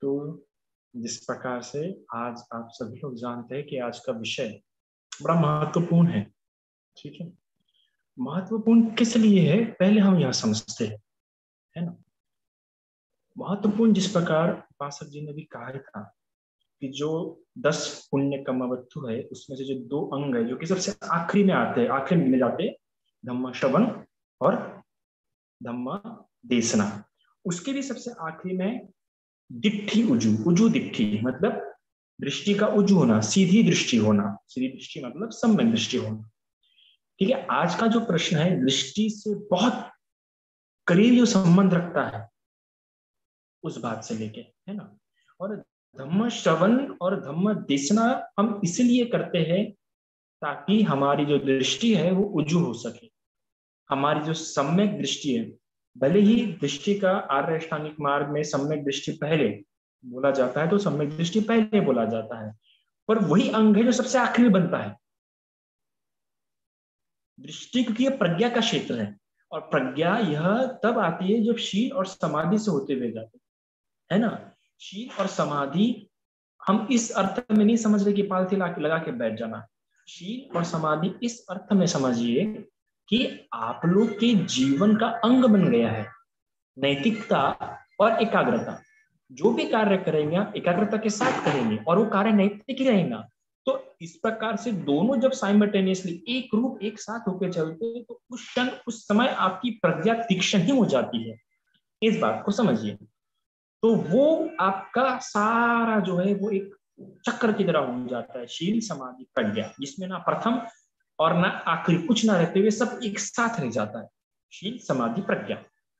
तो जिस प्रकार से आज आप सभी लोग जानते हैं कि आज का विषय बड़ा महत्वपूर्ण है, ठीक है। महत्वपूर्ण किस लिए है पहले हम यह समझते हैं, है ना। महत्वपूर्ण जिस प्रकार उपासक जी ने भी कहा था कि जो 10 पुण्य कमवत्तु है उसमें से जो 2 अंग है जो कि सबसे आखिरी में आते हैं, आखिरी में गिने जाते हैं, धम्म श्रवण और धम्म देशना। उसके भी सबसे आखिरी में दिट्ठी उजू, उजू दिट्ठी मतलब दृष्टि का उजू होना, सीधी दृष्टि होना। सीधी दृष्टि मतलब सम्यक दृष्टि होना, ठीक है। आज का जो प्रश्न है दृष्टि से बहुत करीब जो संबंध रखता है उस बात से लेके, है ना। और धम्म श्रवण और धम्म देशना हम इसलिए करते हैं ताकि हमारी जो दृष्टि है वो उजू हो सके। हमारी जो सम्यक दृष्टि है, भले ही दृष्टि का आर्य अष्टांगिक मार्ग में सम्यक दृष्टि पहले बोला जाता है, तो सम्यक दृष्टि पहले बोला जाता है, पर वही अंग है जो सबसे आखिरी में बनता है दृष्टि, क्योंकि यह प्रज्ञा का क्षेत्र है। और प्रज्ञा यह तब आती है जब शील और समाधि से होते हुए जाते है ना। शील और समाधि हम इस अर्थ में नहीं समझ रहे कि पालथी लगा के बैठ जाना। शील और समाधि इस अर्थ में समझिए कि आप लोग के जीवन का अंग बन गया है नैतिकता और एकाग्रता। जो भी कार्य करेंगे आप एकाग्रता के साथ करेंगे और वो कार्य नैतिक ही रहेगा। तो इस प्रकार से दोनों जब साइमल्टेनियसली एक रूप एक साथ होकर चलते हैं तो उस क्षण उस समय आपकी प्रज्ञा तीक्ष्ण ही हो जाती है। इस बात को समझिए। तो वो आपका सारा जो है वो एक चक्र की तरह हो जाता है, शील समाधि प्रज्ञा, जिसमें ना प्रथम और ना आखिरी कुछ ना रहते हुए सब एक साथ रह जाता है, शील समाधि प्रज्ञा।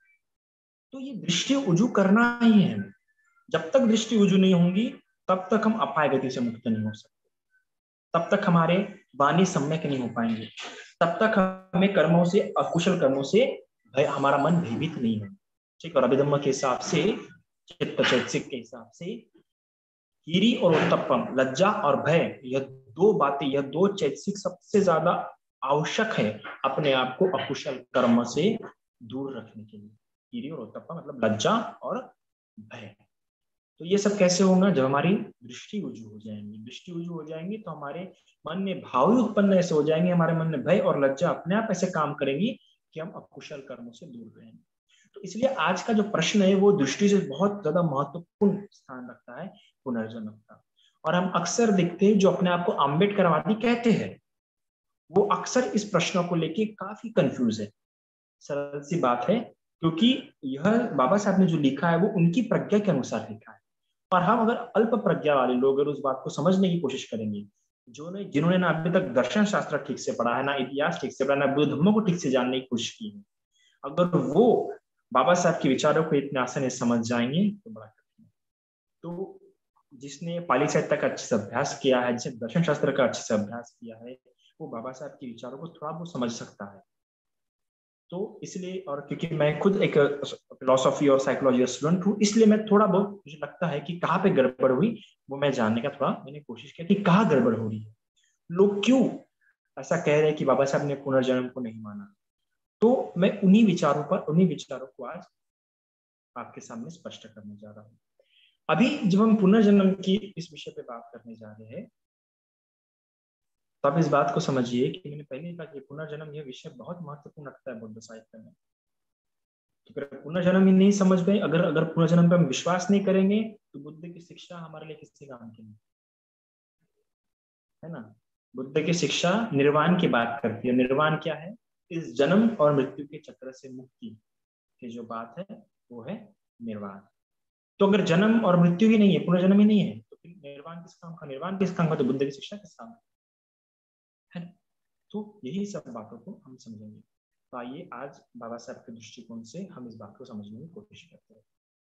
तो ये दृष्टि उजू करना ही है। जब तक दृष्टि उजू नहीं होंगी तब तक हम अपाय गति से मुक्त नहीं हो सकते, तब तक हमारे वाणी सम्यक नहीं हो पाएंगे, तब तक हमें कर्मों से, अकुशल कर्मों से हमारा मन भयभीत नहीं है, ठीक। और अभिधम्म के हिसाब से, चित्त चैतसिक के हिसाब से, कीरी और उत्तपम, लज्जा और भय, यह 2 बातें, यह 2 चैतसिक सबसे ज्यादा आवश्यक है अपने आप को अकुशल कर्म से दूर रखने के लिए। कीरी और उत्तपम मतलब लज्जा और भय। तो ये सब कैसे होगा? जब हमारी दृष्टि उजू हो जाएंगी। दृष्टि उजू हो जाएंगी तो हमारे मन में भाव ही उत्पन्न ऐसे हो जाएंगे, हमारे मन में भय और लज्जा अपने आप ऐसे काम करेंगी कि हम अकुशल कर्मों से दूर रहेंगे। तो इसलिए आज का जो प्रश्न है वो दृष्टि से बहुत ज्यादा महत्वपूर्ण स्थान रखता है, पुनर्जन्म का। और हम अक्सर देखते हैं जो अपने आप को अम्बेडकरवादी कहते हैं वो अक्सर इस प्रश्न को लेके काफी कंफ्यूज है। सरल सी बात है, क्योंकि यह बाबा साहब ने जो लिखा है वो उनकी प्रज्ञा के अनुसार लिखा है। और हम अगर अल्प प्रज्ञा वाले लोग अगर उस बात को समझने की कोशिश करेंगे, जिन्होंने ना अभी तक दर्शन शास्त्र ठीक से पढ़ा है, ना इतिहास ठीक से पढ़ा, ना बुद्ध धर्मों को ठीक से जानने की कोशिश की है, अगर वो बाबा साहब के विचारों को इतने आसानी से समझ जाएंगे तो बड़ा कठिन है। तो जिसने पाली साहित्य का अच्छे से अभ्यास किया है, जिसने दर्शन शास्त्र का अच्छे से अभ्यास किया है, वो बाबा साहब के विचारों को थोड़ा बहुत समझ सकता है। तो इसलिए, और क्योंकि मैं खुद एक फिलोसॉफी और साइकोलॉजी का स्टूडेंट हूँ, इसलिए मैं थोड़ा बहुत मुझे लगता है कि कहाँ पे गड़बड़ हुई वो मैं जानने का थोड़ा मैंने कोशिश की कि कहाँ गड़बड़ हो रही है, लोग क्यों ऐसा कह रहे हैं कि बाबा साहब ने पुनर्जन्म को नहीं माना। तो मैं उन्हीं विचारों को आज आपके सामने स्पष्ट करने जा रहा हूँ। अभी जब हम पुनर्जन्म की इस विषय पे बात करने जा रहे हैं तो आप इस बात को समझिए कि मैंने पहले कहा कि पुनर्जन्म यह विषय बहुत महत्वपूर्ण रखता है बुद्ध साहित्य में। अगर पुनर्जन्म ही नहीं समझ गए, अगर अगर पुनर्जन्म पे हम विश्वास नहीं करेंगे तो बुद्ध की शिक्षा हमारे लिए किसी काम की नहीं, है ना। बुद्ध की शिक्षा निर्वाण की बात करती है। निर्वाण क्या है? इस जन्म और मृत्यु के चक्र से मुक्ति की जो बात है वो है निर्वाण। तो अगर जन्म और मृत्यु ही नहीं है, पुनर्जन्म ही नहीं है, तो फिर निर्वाण किस काम का? निर्वाण किस काम का? तो बुद्ध की शिक्षा किस काम का, है ना। तो यही सब बातों को हम समझेंगे। तो आइए आज बाबा साहब के दृष्टिकोण से हम इस बात को समझने की कोशिश करते हैं।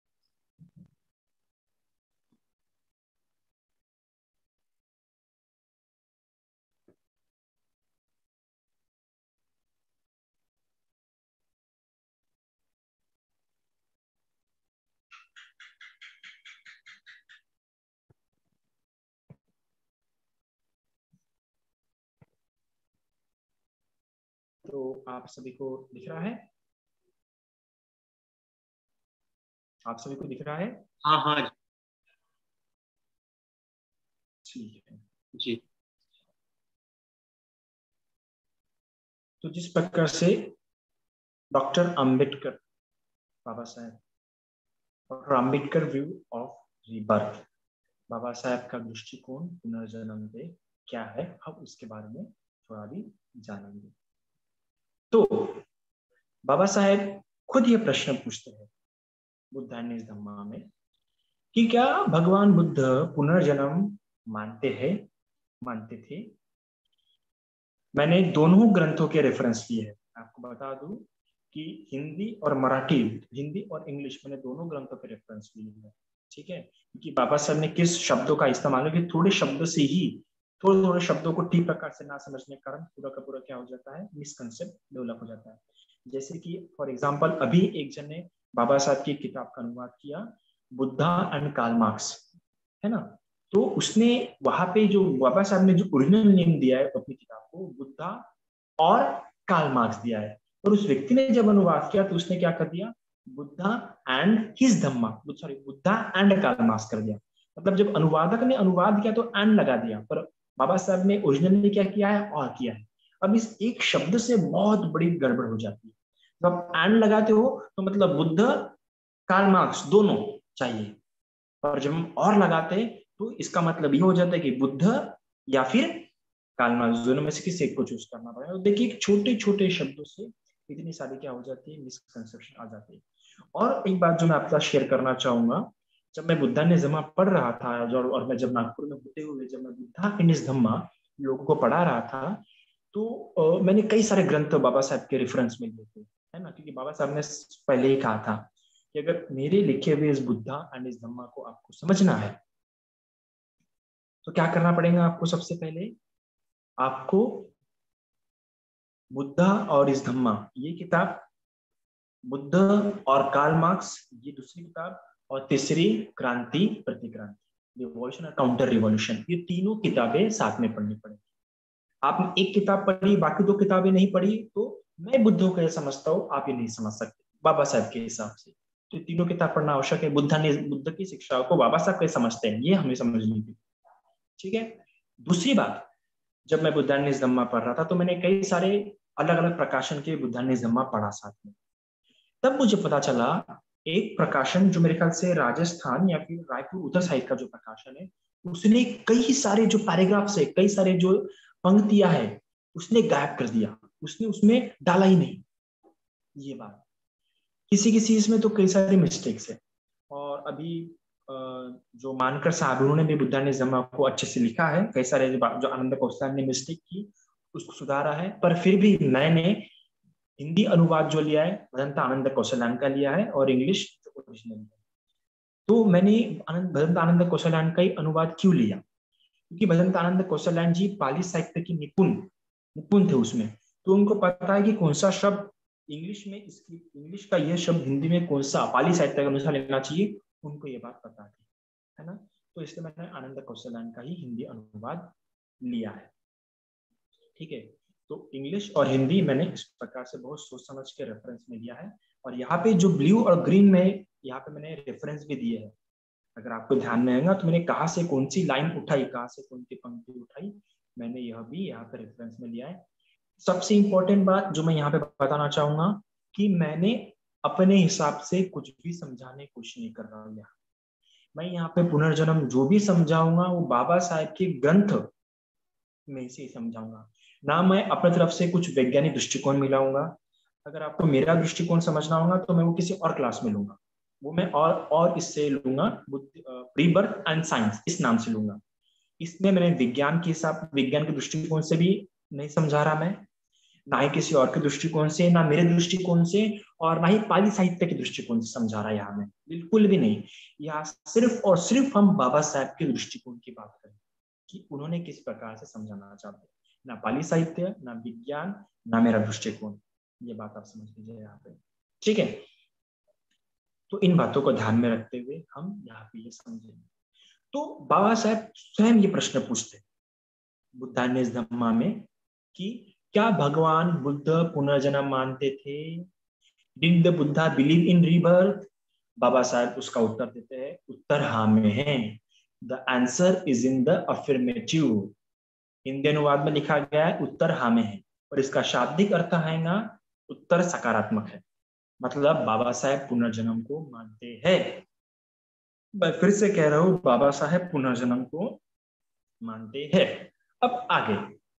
तो आप सभी को दिख रहा है? आप सभी को दिख रहा है? हाँ हाँ। ठीक है जी। तो जिस प्रकार से doctor Ambedkar, Baba Saheb, doctor Ambedkar view of rebirth, Baba Saheb का दृष्टिकोण पुनर्जन्म पे क्या है, हम उसके बारे में थोड़ा भी जानेंगे। तो बाबा साहेब खुद ये प्रश्न पूछते हैं बुद्धानिस धम्मा में कि क्या भगवान बुद्ध पुनर्जन्म मानते थे। मैंने दोनों ग्रंथों के रेफरेंस लिए हैं, आपको बता दूं कि हिंदी और इंग्लिश, मैंने दोनों ग्रंथों के रेफरेंस लिए हैं। ठीक है, क्योंकि बाबा साहब ने किस शब्दों का इस्तेमाल है, थोड़े शब्द से ही, थोड़े थोड़े शब्दों को ठीक प्रकार से ना समझने के कारण पूरा का पूरा क्या हो जाता है, मिसकंसेप्ट डेवलप हो जाता है। जैसे कि फॉर एग्जाम्पल अभी एक जन ने बाबा साहब की किताब का अनुवाद किया, बुद्धा एंड कार्ल मार्क्स, है ना। तो उसने वहां पे जो बाबा साहब ने जो ओरिजिनल नेम दिया है अपनी किताब को, बुद्धा और कार्ल मार्क्स दिया है, और उस व्यक्ति ने जब अनुवाद किया तो उसने क्या कर दिया, Buddha and his Dhamma, sorry Buddha and Karl Marx कर दिया। मतलब जब अनुवादक ने अनुवाद किया तो एंड लगा दिया, पर बाबा साहब ने ओरिजिनली क्या किया है, और किया है। अब इस एक शब्द से बहुत बड़ी गड़बड़ हो जाती है। जब आप एंड लगाते हो तो मतलब बुद्ध कार्ल मार्क्स दोनों चाहिए, और जब हम और लगाते हैं तो इसका मतलब ये हो जाता है कि बुद्ध या फिर कार्ल मार्क्स, दोनों में से किसी एक को चूज करना पड़ेगा। तो देखिए छोटे छोटे शब्दों से इतनी सारी क्या हो जाती है, मिसकंसेप्शन आ जाती है। और एक बात जो मैं आपके साथ शेयर करना चाहूंगा, जब मैं बुद्धा ने धम्मा पढ़ रहा था, और मैं जब नागपुर में होते हुए जब मैं बुद्धा एंड हिज धम्मा लोगों को पढ़ा रहा था, तो मैंने कई सारे ग्रंथ बाबा साहब के रेफरेंस में लिए थे, है ना, क्योंकि बाबा साहब ने पहले ही कहा था कि अगर मेरे लिखे हुए इस बुद्धा एंड इस धम्मा को आपको समझना है तो क्या करना पड़ेगा आपको, सबसे पहले आपको बुद्धा और इस धम्मा ये किताब, बुद्ध और कार्ल मार्क्स ये दूसरी किताब, और तीसरी क्रांति प्रतिक्रांति, रिवॉल्यूशन और काउंटर रिवॉल्यूशन, ये तीनों किताबें साथ में पढ़नी पड़ेगी। आपने एक किताब पढ़ी बाकी दो किताबें नहीं पढ़ी तो मैं बुद्ध को समझता हूँ, आप ये नहीं समझ सकते बाबा साहब के हिसाब से। तो तीनों किताब पढ़ना आवश्यक है। बुद्ध की शिक्षाओं को बाबा साहब कैसे समझते हैं ये हमें समझनी थी। ठीक है, दूसरी बात, जब मैं बुद्धानिस धम्मा पढ़ रहा था तो मैंने कई सारे अलग अलग प्रकाशन के बुद्धानिस धम्मा पढ़ा साथ में। तब मुझे पता चला एक प्रकाशन जो मेरे ख्याल से राजस्थान या फिर रायपुर उधर साइड का जो प्रकाशन है, उसने कई सारे जो पैराग्राफ्स है, कई सारे जो पंक्तियां है, उसने गायब कर दिया, उसने उसमें डाला ही नहीं। ये बात किसी किसी इसमें तो कई सारे मिस्टेक्स है। और अभी जो मानकर साहब उन्होंने भी बुद्धानिस धम्मा को अच्छे से लिखा है, कई सारे जो आनंद कौशल ने मिस्टेक की उसको सुधारा है, पर फिर भी मैंने हिंदी अनुवाद जो लिया है भदंत आनंद कौशल्यान का लिया है, और इंग्लिश जो ओरिजिनल है। तो मैंने भदंत आनंद कौशल्यान का ही अनुवाद क्यों लिया, क्योंकि भदंत आनंद कौशल्यान जी पाली साहित्य की निपुण निपुण थे उसमें, तो उनको पता है कि कौन सा शब्द इंग्लिश में, इसकी इंग्लिश का यह शब्द हिंदी में कौन सा पाली साहित्य के अनुसार लेना चाहिए, उनको ये बात पता थी, है ना। तो इसलिए मैंने आनंद कौशल्यान का ही हिंदी अनुवाद लिया है। ठीक है, तो इंग्लिश और हिंदी मैंने इस प्रकार से बहुत सोच समझ के रेफरेंस में लिया है। और यहाँ पे जो ब्लू और ग्रीन में यहाँ पे मैंने रेफरेंस भी दिए हैं, अगर आपको ध्यान में आएगा तो मैंने कहाँ से कौन सी लाइन उठाई, कहाँ से कौन सी पंक्ति उठाई, मैंने यह भी यहाँ पे रेफरेंस में लिया है। सबसे इंपॉर्टेंट बात जो मैं यहाँ पे बताना चाहूंगा कि मैंने अपने हिसाब से कुछ भी समझाने की कोशिश नहीं कर रहा हूँ। मैं यहाँ पे पुनर्जन्म जो भी समझाऊंगा वो बाबा साहेब के ग्रंथ में से समझाऊंगा, ना मैं अपनी तरफ से कुछ वैज्ञानिक दृष्टिकोण मिलाऊंगा। अगर आपको मेरा दृष्टिकोण समझना होगा तो मैं वो किसी और क्लास में लूंगा, वो मैं और इससे लूंगा, रीबर्थ एंड साइंस इस नाम से लूंगा। इसमें मैंने विज्ञान के दृष्टिकोण से भी नहीं समझा रहा मैं, ना ही किसी और के दृष्टिकोण से, ना मेरे दृष्टिकोण से, और ना ही पाली साहित्य के दृष्टिकोण से समझा रहा यहाँ में, बिल्कुल भी नहीं। यहाँ सिर्फ और सिर्फ हम बाबा साहब के दृष्टिकोण की बात करें कि उन्होंने किस प्रकार से समझाना चाहते हैं, ना पाली साहित्य, ना विज्ञान, ना मेरा दृष्टिकोण। ये बात आप समझ लीजिए यहाँ पे। ठीक है, तो इन बातों को ध्यान में रखते हुए हम यहाँ पे ये समझेंगे। तो बाबा साहब स्वयं ये प्रश्न पूछते बुद्धानिस धम्मा में कि क्या भगवान बुद्ध पुनर्जन्म मानते थे, did the Buddha believe in rebirth. Baba Sahab उसका उत्तर देते हैं, उत्तर हाँ में है। The answer is in the affirmative. Hindi अनुवाद में लिखा गया है उत्तर हाँ में है, और इसका शाब्दिक अर्थ है ना उत्तर सकारात्मक है। मतलब बाबा साहेब पुनर्जन्म को मानते हैं। मैं फिर से कह रहा हूं, बाबा साहेब पुनर्जन्म को मानते हैं। अब आगे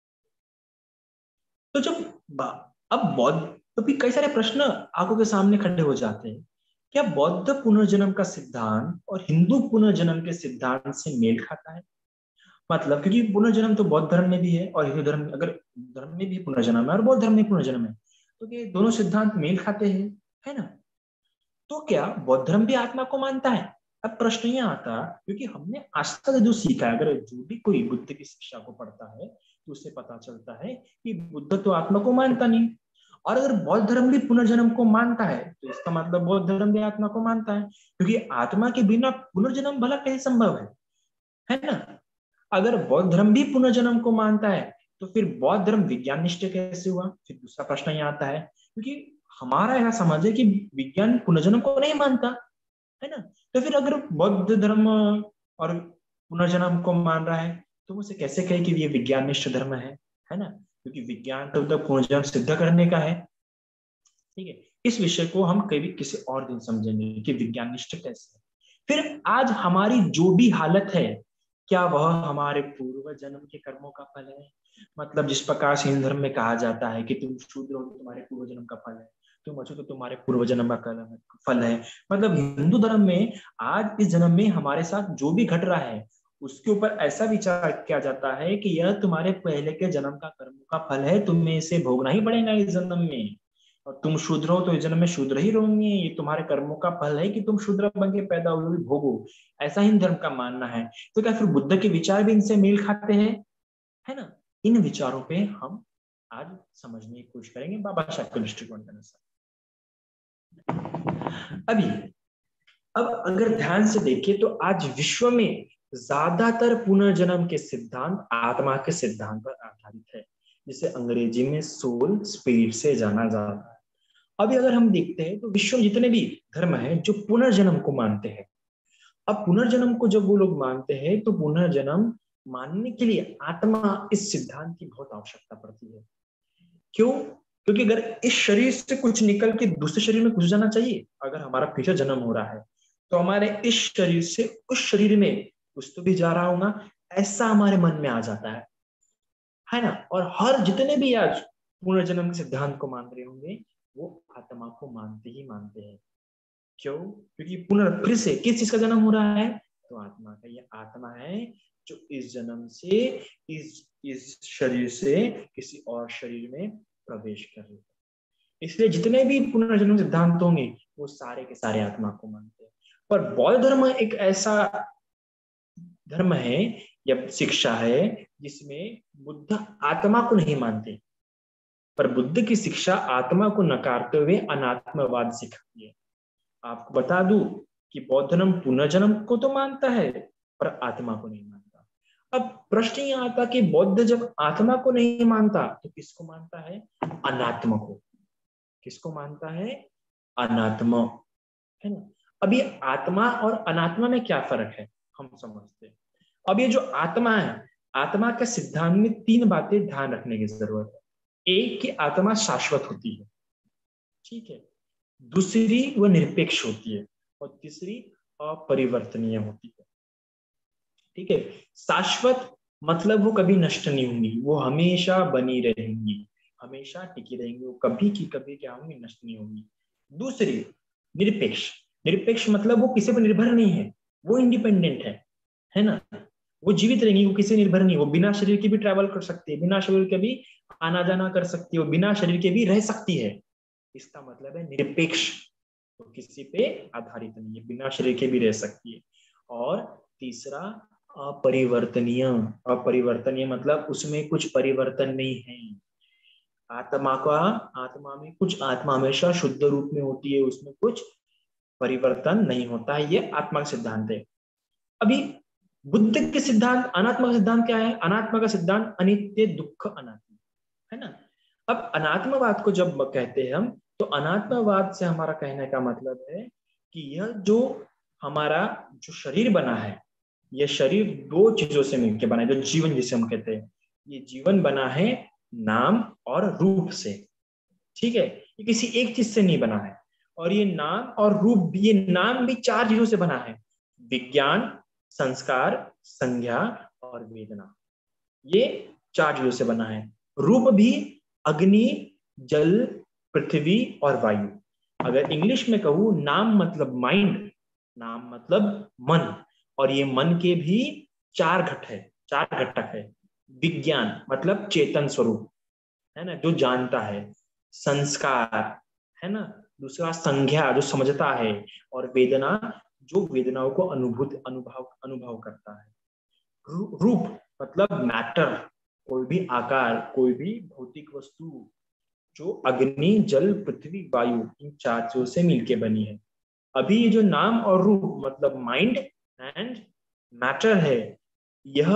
तो जब अब बौद्ध, तो भी कई सारे प्रश्न आंखों के सामने खड़े हो जाते हैं। क्या बौद्ध पुनर्जन्म का सिद्धांत और हिंदू पुनर्जन्म के सिद्धांत से मेल खाता है? मतलब क्योंकि पुनर्जन्म तो बौद्ध धर्म में भी है और हिंदू धर्म, अगर धर्म में भी पुनर्जन्म है और बौद्ध धर्म में पुनर्जन्म है, तो ये दोनों सिद्धांत मेल खाते हैं, है ना? तो क्या बौद्ध धर्म भी आत्मा को मानता है? अब प्रश्न ये आता, क्योंकि हमने आज तक जो सीखा है, अगर जो भी कोई बुद्ध की शिक्षा को पढ़ता है तो उससे पता चलता है कि बुद्ध तो आत्मा को मानता नहीं। और अगर बौद्ध धर्म भी पुनर्जन्म को मानता है तो इसका मतलब बौद्ध धर्म भी आत्मा को मानता है, क्योंकि आत्मा के बिना पुनर्जन्म भला कैसे संभव है ना? अगर बौद्ध धर्म भी पुनर्जन्म को मानता है तो फिर बौद्ध धर्म विज्ञान निष्ठ कैसे हुआ? फिर दूसरा प्रश्न ये आता है, क्योंकि हमारा ऐसा समझ है कि विज्ञान पुनर्जन्म को नहीं मानता, है ना? तो फिर अगर बौद्ध धर्म और पुनर्जन्म को मान रहा है तो मुझे कैसे कहे कि ये विज्ञान निष्ठ धर्म है ना? क्योंकि विज्ञान तो पुनर्जन्म सिद्ध करने का है। ठीक है, इस विषय को हम कभी किसी और दिन समझेंगे कि विज्ञान निष्ठ कैसे है। फिर आज हमारी जो भी हालत है, क्या वह हमारे पूर्व जन्म के कर्मों का फल है? मतलब जिस प्रकार से हिंदू धर्म में कहा जाता है कि तुम शूद्र हो तो तुम्हारे पूर्व जन्म का फल है, तुम अछूत तो तुम्हारे पूर्व जन्म का फल है। मतलब हिंदू धर्म में आज इस जन्म में हमारे साथ जो भी घट रहा है उसके ऊपर ऐसा विचार किया जाता है कि यह तुम्हारे पहले के जन्म का कर्म का फल है, तुम्हें इसे भोगना ही पड़ेगा इस जन्म में। और तुम शूद्र हो तो इस जन्म में शूद्र ही रहोगे, ये तुम्हारे कर्मों का फल है कि तुम शूद्र बन के पैदा हुए भोगो। ऐसा ही धर्म का मानना है। तो क्या फिर बुद्ध के विचार भी इनसे मेल खाते हैं? है ना? इन विचारों पे हम आज समझने की कोशिश करेंगे बाबा साहब के दृष्टिकोण के अनुसार। अभी अब अगर ध्यान से देखें तो आज विश्व में ज्यादातर पुनर्जन्म के सिद्धांत आत्मा के सिद्धांत पर आधारित है, जिसे अंग्रेजी में सोल स्पिरिट से जाना जाता है। अभी अगर हम देखते हैं तो विश्व में जितने भी धर्म हैं जो पुनर्जन्म को मानते हैं, अब पुनर्जन्म को जब वो लोग मानते हैं तो पुनर्जन्म मानने के लिए आत्मा इस सिद्धांत की बहुत आवश्यकता पड़ती है। क्यों? क्योंकि अगर इस शरीर से कुछ निकल के दूसरे शरीर में घुस जाना चाहिए, अगर हमारा फ्यूचर जन्म हो रहा है तो हमारे इस शरीर से उस शरीर में कुछ तो भी जा रहा होगा, ऐसा हमारे मन में आ जाता है ना? और हर जितने भी आज पुनर्जन्म के सिद्धांत को मान रहे होंगे वो आत्मा को मानते ही मानते हैं। क्यों? क्योंकि फिर से किस चीज का जन्म हो रहा है? तो आत्मा का। ये आत्मा है जो इस जन्म से इस शरीर से किसी और शरीर में प्रवेश कर रही है। इसलिए जितने भी पुनर्जन्म सिद्धांत होंगे वो सारे के सारे आत्मा को मानते हैं। पर बौद्ध धर्म एक ऐसा धर्म है या शिक्षा है जिसमें बुद्ध आत्मा को नहीं मानते, पर बुद्ध की शिक्षा आत्मा को नकारते हुए अनात्मवाद सिखाती है। आपको बता दूं कि बौद्ध धर्म पुनर्जन्म को तो मानता है पर आत्मा को नहीं मानता। अब प्रश्न ये आता कि बौद्ध जब आत्मा को नहीं मानता तो किसको मानता है? अनात्मा को। किसको मानता है? अनात्मा, है ना? अब ये आत्मा और अनात्मा में क्या फर्क है हम समझते हैं। अब ये जो आत्मा है, आत्मा के सिद्धांत में तीन बातें ध्यान रखने की जरूरत है। एक कि आत्मा शाश्वत होती है, ठीक है। दूसरी वो निरपेक्ष होती है और तीसरी अपरिवर्तनीय होती है, ठीक है। शाश्वत मतलब वो कभी नष्ट नहीं होंगी, वो हमेशा बनी रहेंगी, हमेशा टिकी रहेंगी, वो कभी की कभी क्या होंगी? नष्ट नहीं होंगी। दूसरी निरपेक्ष, निरपेक्ष मतलब वो किसी पर निर्भर नहीं है, वो इंडिपेंडेंट है ना? वो जीवित रहेंगी, वो किसी निर्भर नहीं, वो बिना शरीर के भी ट्रैवल कर सकती है, बिना शरीर के भी आना जाना कर सकती है, वो बिना शरीर के भी रह सकती है। इसका मतलब है निरपेक्ष, तो किसी पे आधारित नहीं है, बिना शरीर के भी रह सकती है। और तीसरा अपरिवर्तनीय, अपरिवर्तनीय मतलब उसमें कुछ परिवर्तन नहीं है। आत्मा में कुछ, आत्मा हमेशा शुद्ध रूप में होती है, उसमें कुछ परिवर्तन नहीं होता है। ये आत्मा का सिद्धांत है। अभी बुद्ध के सिद्धांत, अनात्मा का सिद्धांत क्या है? अनात्मा का सिद्धांत अनित्य दुख अनात्मा, है ना? अब अनात्मवाद को जब कहते हैं हम, तो अनात्मवाद से हमारा कहने का मतलब है कि यह जो हमारा जो शरीर बना है, ये शरीर दो चीजों से मिलकर बना है, जो जीवन जिसे हम कहते हैं। ये जीवन बना है नाम और रूप से, ठीक है। ये किसी एक चीज से नहीं बना है। और ये नाम और रूप, ये नाम भी चार चीजों से बना है: विज्ञान, संस्कार, संज्ञा और वेदना। ये चार चीजों से बना है। रूप भी अग्नि, जल, पृथ्वी और वायु। अगर इंग्लिश में कहूँ, नाम मतलब माइंड, नाम मतलब मन, और ये मन के भी चार घटक है। विज्ञान मतलब चेतन स्वरूप, है ना, जो जानता है। संस्कार, है ना। दूसरा संज्ञा, जो समझता है। और वेदना, जो वेदनाओं को अनुभव करता है। रूप मतलब मैटर, कोई भी आकार, कोई भी भौतिक वस्तु जो अग्नि, जल, पृथ्वी, वायु, इन चार चीजों से मिलके बनी है। अभी ये जो नाम और रूप मतलब माइंड एंड मैटर है, यह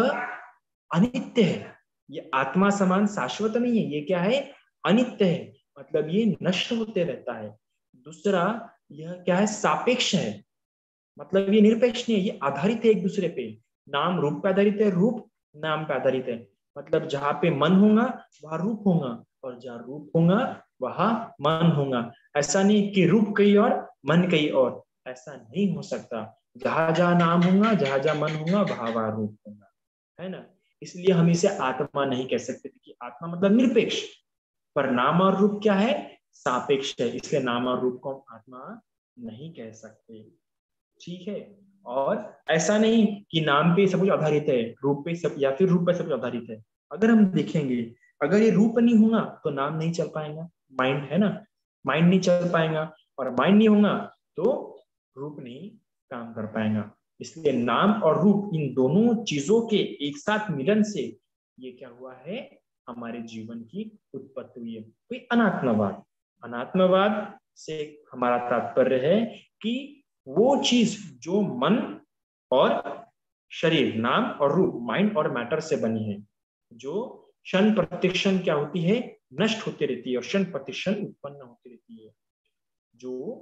अनित्य है। ये आत्मा समान शाश्वत नहीं है। ये क्या है? अनित्य है, मतलब ये नष्ट होते रहता है। दूसरा, यह क्या है? सापेक्ष है, मतलब ये निरपेक्ष नहीं है, ये आधारित है एक दूसरे पे। नाम रूप पे आधारित है, रूप नाम पे आधारित है। मतलब जहां पे मन होगा वहां रूप होगा, और जहां रूप होगा वहां मन होगा। ऐसा नहीं कि रूप कहीं और मन कहीं और, ऐसा नहीं हो सकता। जहां जहां नाम होगा, जहां जहां मन होगा, वहां वहां रूप होगा, है ना। इसलिए हम इसे आत्मा नहीं कह सकते, कि आत्मा मतलब निरपेक्ष। पर नाम और रूप क्या है? सापेक्ष है, इसलिए नाम और रूप को हम आत्मा नहीं कह सकते, ठीक है। और ऐसा नहीं कि नाम पे सब कुछ आधारित है, रूप पे सब, या फिर रूप पे सब कुछ आधारित है। अगर हम देखेंगे, अगर ये रूप नहीं होगा तो नाम नहीं चल पाएगा, माइंड, है ना। माइंड नहीं चल पाएगा, और माइंड नहीं होगा तो रूप नहीं काम कर पाएगा। इसलिए नाम और रूप, इन दोनों चीजों के एक साथ मिलन से ये क्या हुआ है? हमारे जीवन की उत्पत्ति हुई है। कोई अनात्मवाद, अनात्मवाद से हमारा तात्पर्य है कि वो चीज जो मन और शरीर, नाम और रूप, माइंड और मैटर से बनी है, जो क्षण प्रतिक्षण क्या होती है? नष्ट होती रहती है, और क्षण प्रतिक्षण उत्पन्न होती रहती है, जो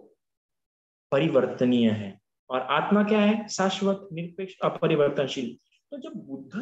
परिवर्तनीय है। और आत्मा क्या है? शाश्वत, निरपेक्ष, अपरिवर्तनशील। तो जब बुद्ध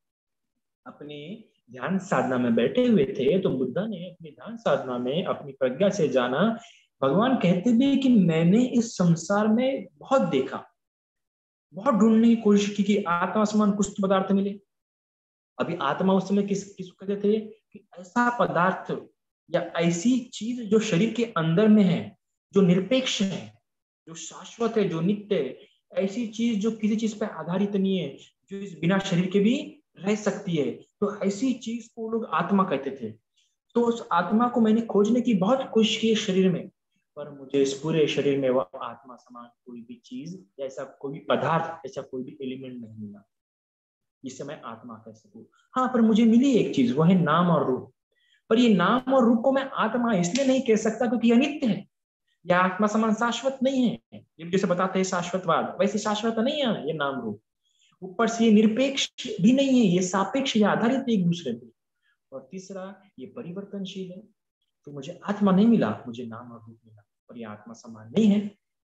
अपने ध्यान साधना में बैठे हुए थे, तो बुद्ध ने अपनी ध्यान साधना में अपनी प्रज्ञा से जाना, भगवान कहते भी कि मैंने इस संसार में बहुत देखा, बहुत ढूंढने की कोशिश की कि आत्मा समान कुछ तो पदार्थ मिले। अभी आत्मा उस समय किसको कहते थे? कि ऐसा पदार्थ या ऐसी चीज जो शरीर के अंदर में है, जो निरपेक्ष है, जो शाश्वत है, जो नित्य है। ऐसी चीज जो किसी चीज पर आधारित नहीं है, जो इस बिना शरीर के भी रह सकती है, तो ऐसी चीज को लोग आत्मा कहते थे। तो उस आत्मा को मैंने खोजने की बहुत कोशिश की शरीर में, पर मुझे इस पूरे शरीर में वह आत्मा समान कोई भी चीज, ऐसा कोई भी पदार्थ, ऐसा कोई भी एलिमेंट नहीं मिला जिससे मैं आत्मा कह सकूं। हाँ, पर मुझे मिली एक चीज, वह है नाम और रूप। पर ये नाम और रूप को मैं आत्मा इसलिए नहीं कह सकता क्योंकि अनित्य है, या आत्मा समान शाश्वत नहीं है। ये जैसे बताते हैं शाश्वतवाद, वैसे शाश्वत नहीं है ये नाम रूप। ऊपर से ये निरपेक्ष भी नहीं है, ये सापेक्ष या आधारित है एक दूसरे पे। और तीसरा, ये परिवर्तनशील है। तो मुझे आत्मा नहीं मिला, मुझे नाम और रूप मिला, और ये आत्मा समान नहीं है।